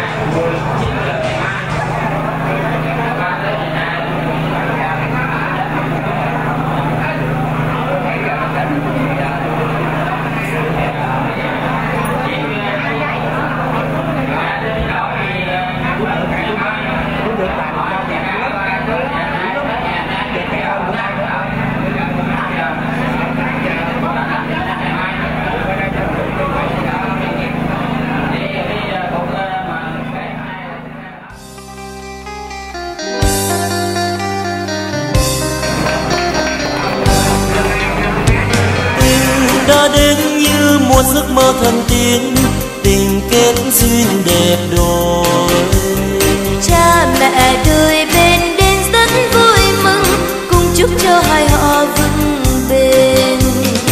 Đã đến như một giấc mơ thần tiên, tình kết duyên đẹp đôi. Cha mẹ đôi bên đến rất vui mừng, cùng chúc cho hai họ vững bền.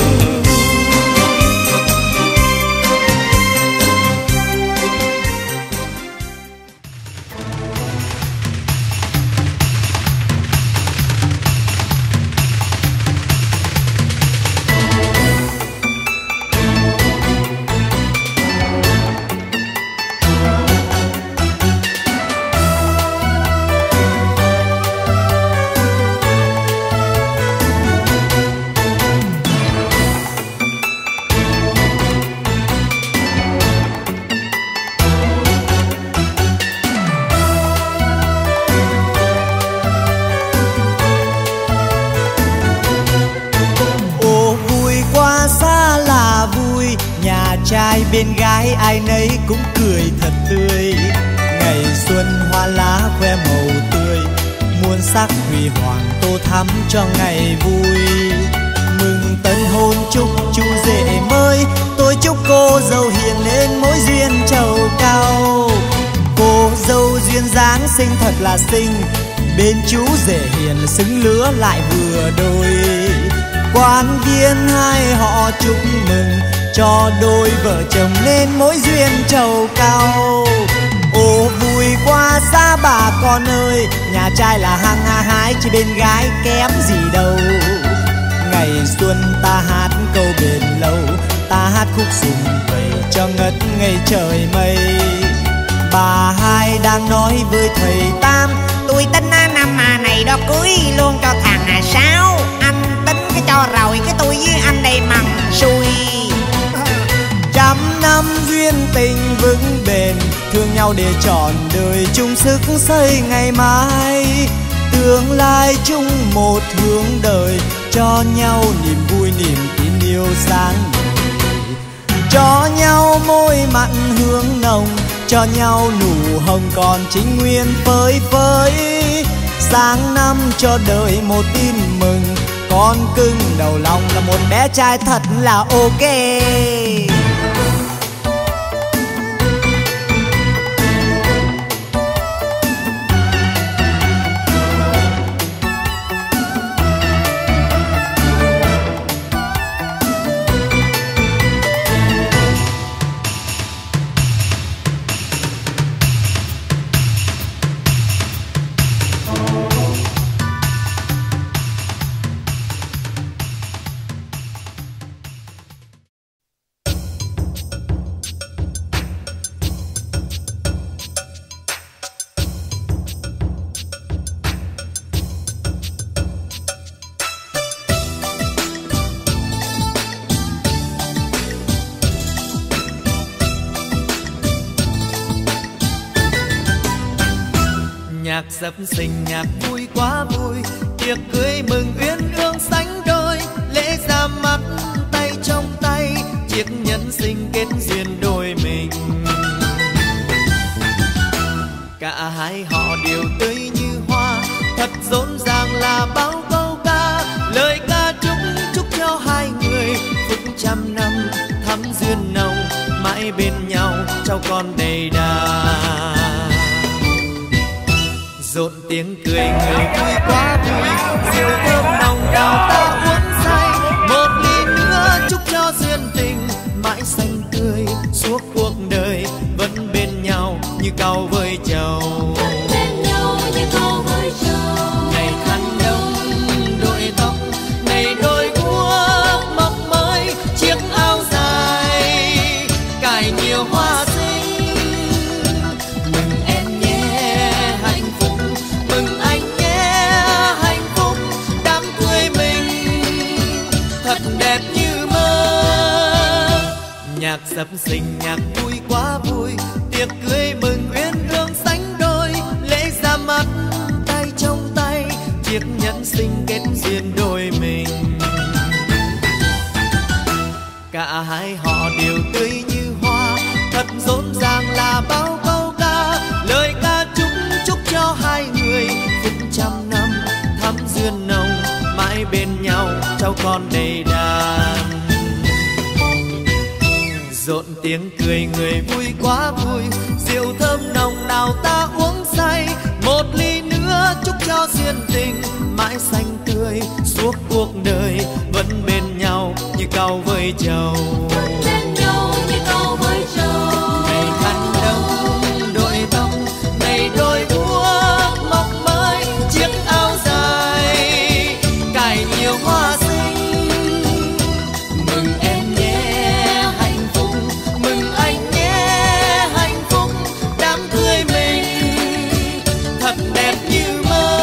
Trai bên gái ai nấy cũng cười thật tươi. Ngày xuân hoa lá khoe màu tươi, muôn sắc huy hoàng tô thắm cho ngày vui. Mừng tân hôn chúc chú rể mới, tôi chúc cô dâu hiền nên mối duyên trầu cao. Cô dâu duyên dáng xinh thật là xinh, bên chú rể hiền xứng lứa lại vừa đôi. Quan viên hai họ chúc mừng cho đôi vợ chồng nên mối duyên trầu cao. Ô vui qua xa bà con ơi, nhà trai là hăng hái chứ bên gái kém gì đâu. Ngày xuân ta hát câu bền lâu, ta hát khúc sum vầy cho ngất ngây trời mây. Bà hai đang nói với thầy Tam, tôi tính năm này đó cưới luôn cho thằng Sáu. Anh tính cái cho rồi cái tôi với anh đây mằng xuôi. Trăm năm duyên tình vững bền, thương nhau để trọn đời chung sức xây ngày mai. Tương lai chung một hướng đời, cho nhau niềm vui niềm tin yêu sáng ngời. Cho nhau môi mặn hương nồng, cho nhau nụ hồng còn chính nguyên phơi phới. Sáng năm cho đời một tin mừng, con cưng đầu lòng là một bé trai thật là ok. Nhạc sập sình nhạc vui quá vui, tiệc cưới mừng uyên ương sánh đôi. Lễ ra mắt tay trong tay, chiếc nhẫn sinh kết duyên đôi mình. Cả hai họ đều tươi như hoa, thật rộn ràng là bao câu ca. Lời ca chúc cho hai người phúc trăm năm thắm duyên nồng, mãi bên nhau cháu con đầy đà. Rộn tiếng cười người vui quá vui, rượu thơm nồng đào ta uống say. Một ly nữa chúc cho duyên tình mãi xanh tươi suốt cuộc đời, vẫn bên nhau như cau với trầu. Ngày khăn đông đội tóc, ngày đôi guốc mọc mới, chiếc áo dài cài nhiều hoa xinh. Mừng em nhé hạnh phúc, mừng anh nhé hạnh phúc, đám cưới mình thật đẹp như mơ. Nhạc sập sình nhạc vui quá vui, tiệc cưới mừng uyên ương sánh đôi. Lễ ra mắt tay trong tay, chiếc nhẫn sinh kết duyên đôi mình. Cả hai họ đều tươi như hoa, thật rộn ràng là bao câu ca. Lời ca chúc cho hai người phúc trăm năm thắm duyên nồng, mãi bên nhau cháu con đầy đàn. Rộn tiếng cười người vui quá vui, rượu thơm nồng nào ta uống say. Một ly nữa chúc cho duyên tình mãi xanh tươi suốt cuộc đời, vẫn bên nhau như cau với trầu. Ngày khăn đông đội tóc, ngày đôi guốc mọc mới, chiếc áo dài cài nhiều hoa xinh. Mừng em nhé hạnh phúc, mừng anh nhé hạnh phúc, đám cưới mình thật đẹp như mơ.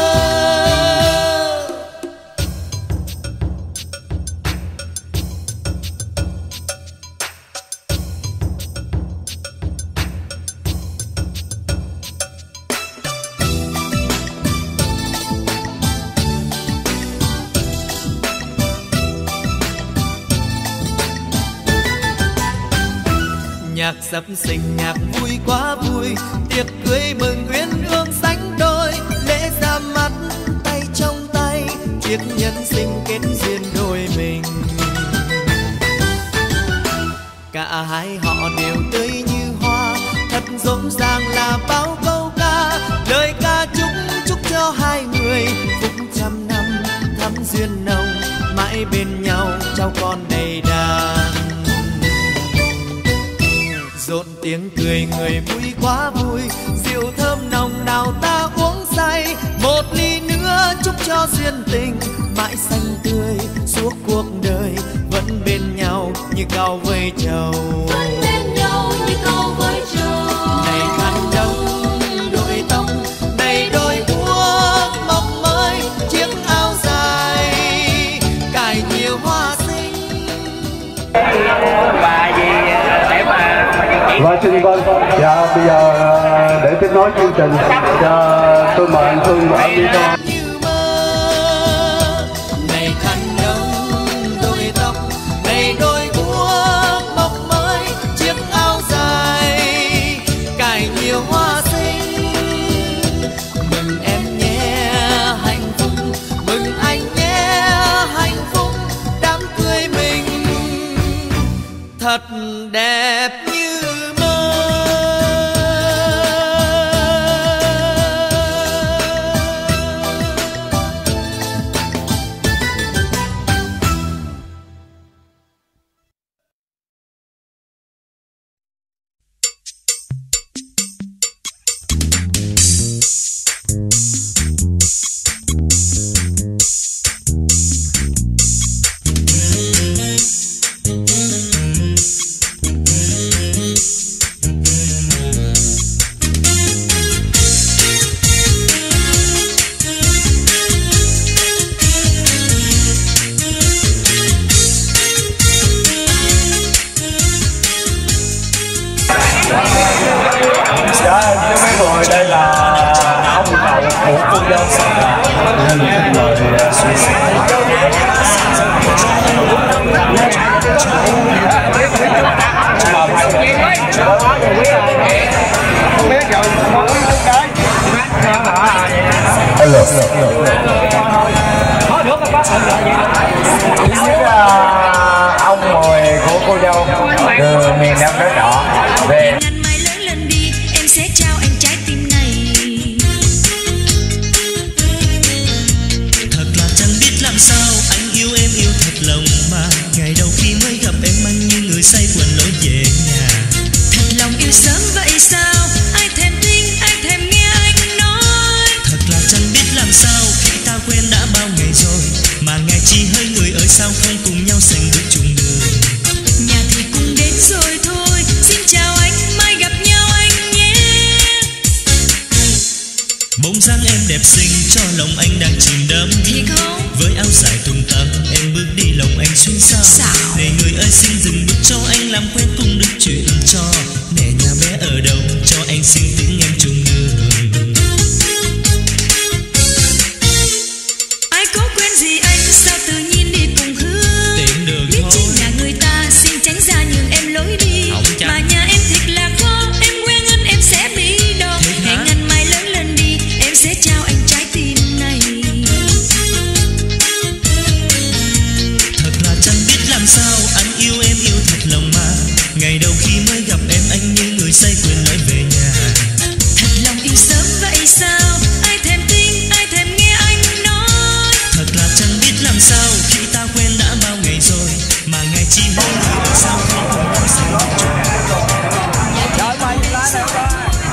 Nhạc sập sình nhạc vui quá vui, tiệc cưới mừng uyên ương sánh đôi. Lễ ra mắt tay trong tay, chiếc nhẫn sinh kết duyên đôi mình. Cả hai họ đều tươi như hoa, thật rộn ràng là bao câu ca. Lời ca chúc cho hai người phúc trăm năm thắm duyên nồng, mãi bên nhau cháu con đầy đàn. Rộn tiếng cười người vui quá vui, rượu thơm nồng nào ta uống say. Một ly nữa chúc cho duyên tình mãi xanh tươi suốt cuộc đời, vẫn bên nhau như câu với trầu. Vẫn bên nhau như câu với trầu. Này khăn đông đôi tóc, này đôi guốc mọc mới, chiếc áo dài cài nhiều hoa xinh. Và gì để mà Và xin vâng, dạ bây giờ để tiếp nối chương trình tôi mời anh Phương và anh Đi Con. Này khăn đông đôi tóc, này đôi guốc mọc mới, chiếc áo dài cài nhiều hoa xinh. Mừng em nhé hạnh phúc, mừng anh nhé hạnh phúc, đám cưới mình thật đẹp như mơ. Dạ, thưa mấy người, đây là ông cậu của cô dâu. Xin mời suy xét. Hello. Ông ngồi của cô dâu từ miền Nam đến Đỏ về. Sao anh yêu em yêu thật lòng mà ngày đầu khi mới gặp em anh như người say quên lối về nhà. Thật lòng yêu sớm vậy sao ai thèm tin ai thèm nghe anh nói. Thật là chẳng biết làm sao khi ta quen đã bao ngày rồi mà ngày chỉ hơi người ơi sao không cùng nhau sành bước chung đường. Nhà thì cùng đến rồi thôi, xin chào anh mai gặp nhau anh nhé. Bóng dáng em đẹp xinh cho lòng anh đang chìm đắm. Thì không với áo dài tung tăng em bước đi lòng anh xuyên sao. Này người ơi xin dừng bước cho anh làm quen cùng được chuyện cho. Mẹ nhà bé ở đâu cho anh xin tiếng em chung đường. Ai có quen gì anh sao tự nhiên đi cùng hướng. Tiện đường biết thôi. chính nhà người ta xin tránh ra nhường em lối đi. Mà nhà em thiệt là khó em quen anh em sẽ bị đau. Hẹn anh mai lớn lên đi em sẽ trao anh trái tim này. Làm sao anh yêu em yêu thật lòng mà ngày đầu khi mới gặp em anh như người say quên lối về nhà. Thật lòng yêu sớm vậy sao ai thèm tin ai thèm nghe anh nói. Thật là chẳng biết làm sao khi ta quen đã bao ngày rồi mà ngày chỉ mỗi người ở sao không cùng nhau say một chút. Trời mày lá này coi.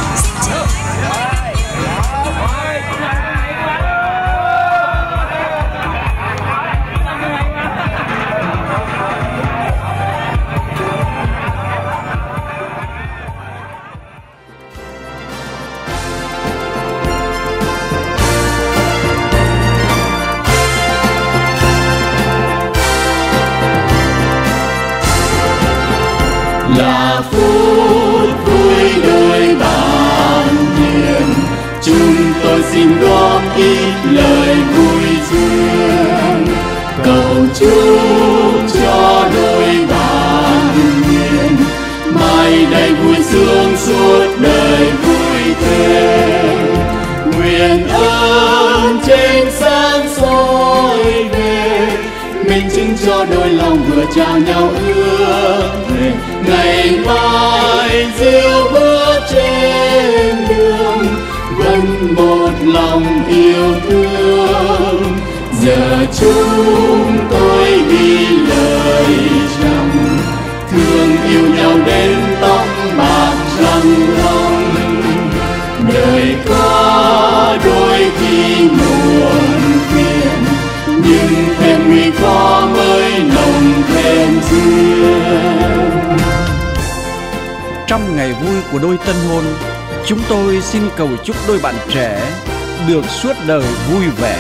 Là phút vui đời bạn hiền, chúng tôi xin góp ít lời vui duyên, cầu chúc cho đôi bạn hiền mai đây vui sướng suốt đời vui thêm. Nguyện ơn trên sáng soi về, minh chứng cho đôi lòng vừa trao nhau ước thề. Ngày mai diêu bước trên đường, vẫn một lòng yêu thương. Giờ chúng tôi ghi lời rằng, thương yêu nhau đến tóc bạc răng long. Đời có đôi khi muộn phiền, nhưng thêm nguy khó mới nồng thêm duyên. Trong ngày vui của đôi tân hôn, chúng tôi xin cầu chúc đôi bạn trẻ được suốt đời vui vẻ.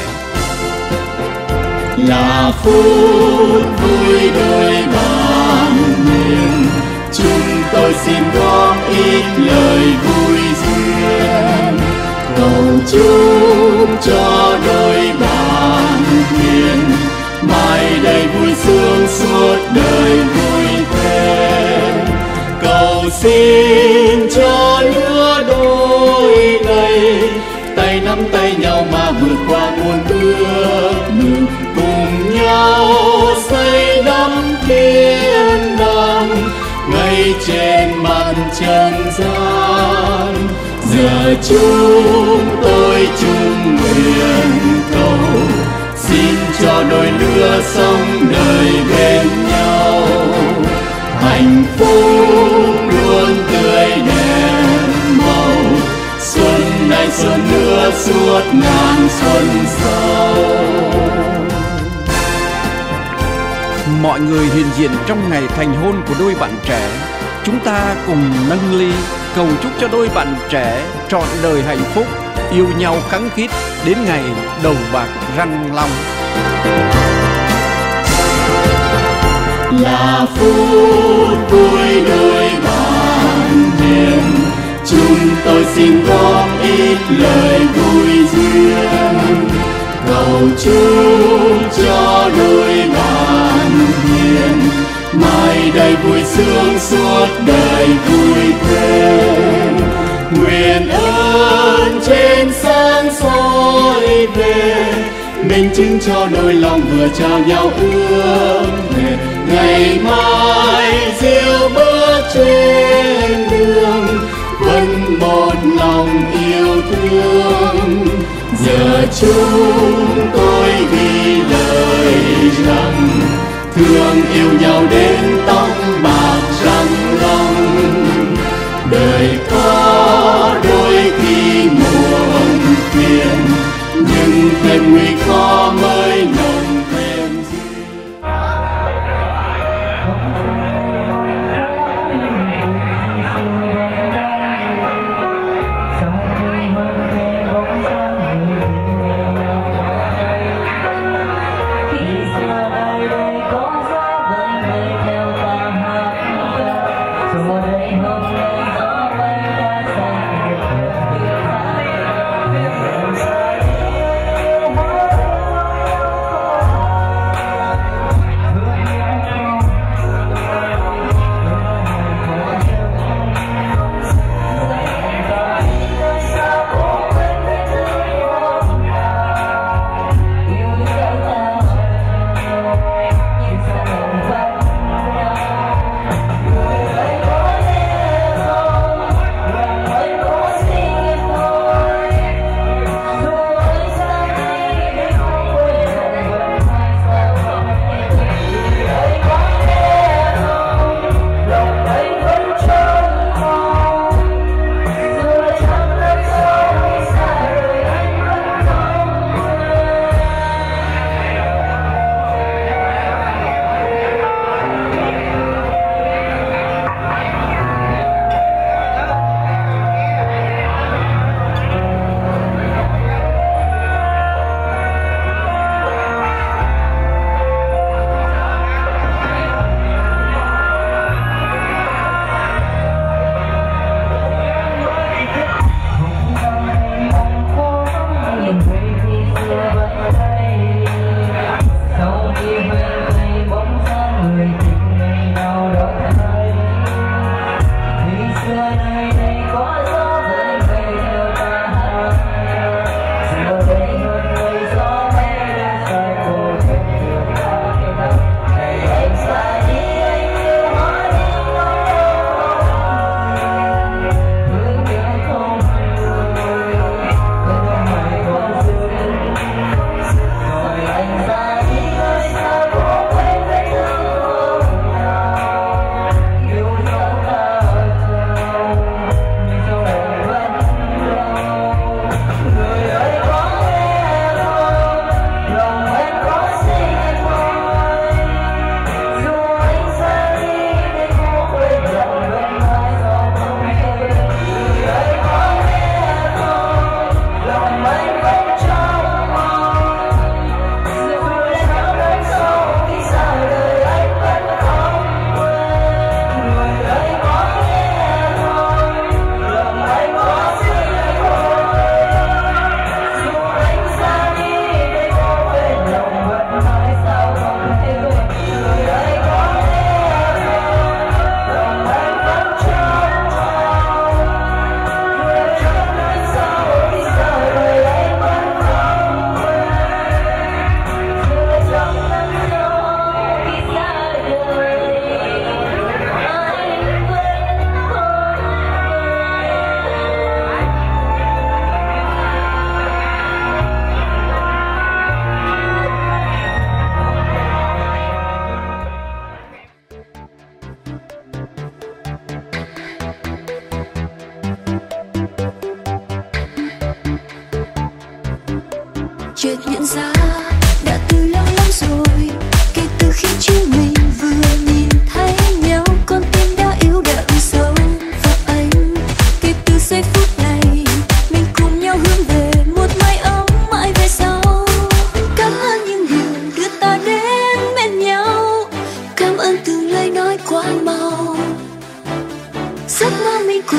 Là phút vui đôi bạn hiền, chúng tôi xin góp ít lời vui duyên, cầu chúc cho đôi bạn hiền mai đây vui sướng suốt đời vui thêm. Cầu xin cho lứa đôi này tay nắm tay nhau mà vượt qua muôn ước mừng, cùng nhau xây đắp thiên đàng ngay trên mặt trần gian. Giờ chúng tôi chung nguyện cầu xin cho đôi lứa sống đời bên nhau, hạnh phúc luôn tươi đẹp màu, xuân này xuân nữa suốt ngàn xuân sau. Mọi người hiện diện trong ngày thành hôn của đôi bạn trẻ, chúng ta cùng nâng ly cầu chúc cho đôi bạn trẻ trọn đời hạnh phúc, yêu nhau khăng khít đến ngày đầu bạc răng long. Là phút vui đôi bạn hiền, chúng tôi xin góp ít lời vui duyên, cầu chúc cho đôi bạn hiền mai đây vui sướng suốt đời vui thêm. Nguyện ơn trên sáng soi về, minh chứng cho đôi lòng vừa trao nhau ước thề, ngày mai diệu bước trên đường vẫn một lòng yêu thương. Giờ chúng tôi ghi lời rằng thương yêu nhau đến tóc bạc răng long. Đời có đôi khi muộn phiền, nhưng thêm nguy khó mới nồng thêm duyên.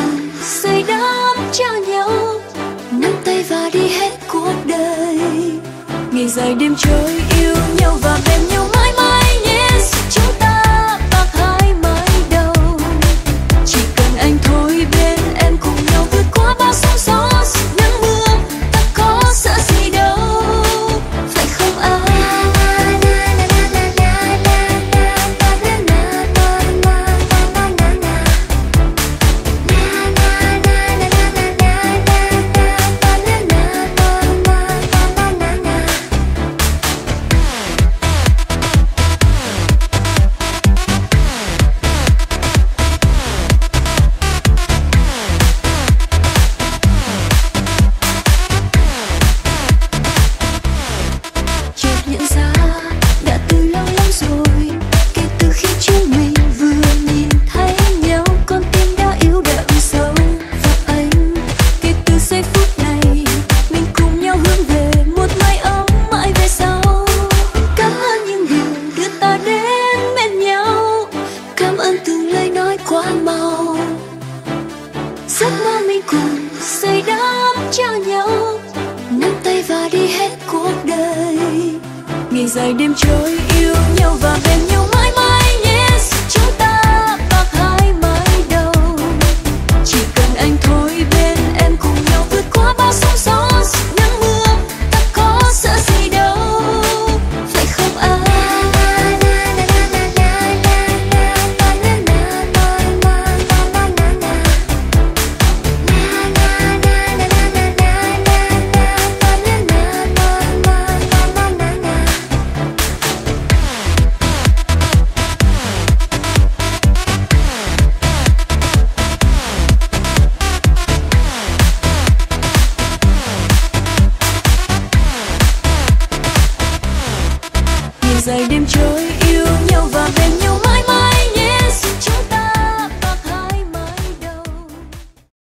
cùng xây đắp cho nhau, nắm tay và đi hết cuộc đời. Ngày dài đêm trôi yêu nhau và bên nhau mãi mãi. Yes, chúng ta bạc hai mái đầu. Chỉ cần anh thôi bên em cùng nhau vượt qua bao sóng gió nắng mưa, ta có sợ gì đâu, phải không anh? Ngày dài đêm trôi yêu nhau và bên nhau mãi mãi. Yes, chúng ta bạc hai mái đầu. Chỉ cần anh thôi bên em cùng nhau vượt qua bao sóng gió nắng mưa, ta có sợ gì đâu, phải không anh? Dài đêm trôi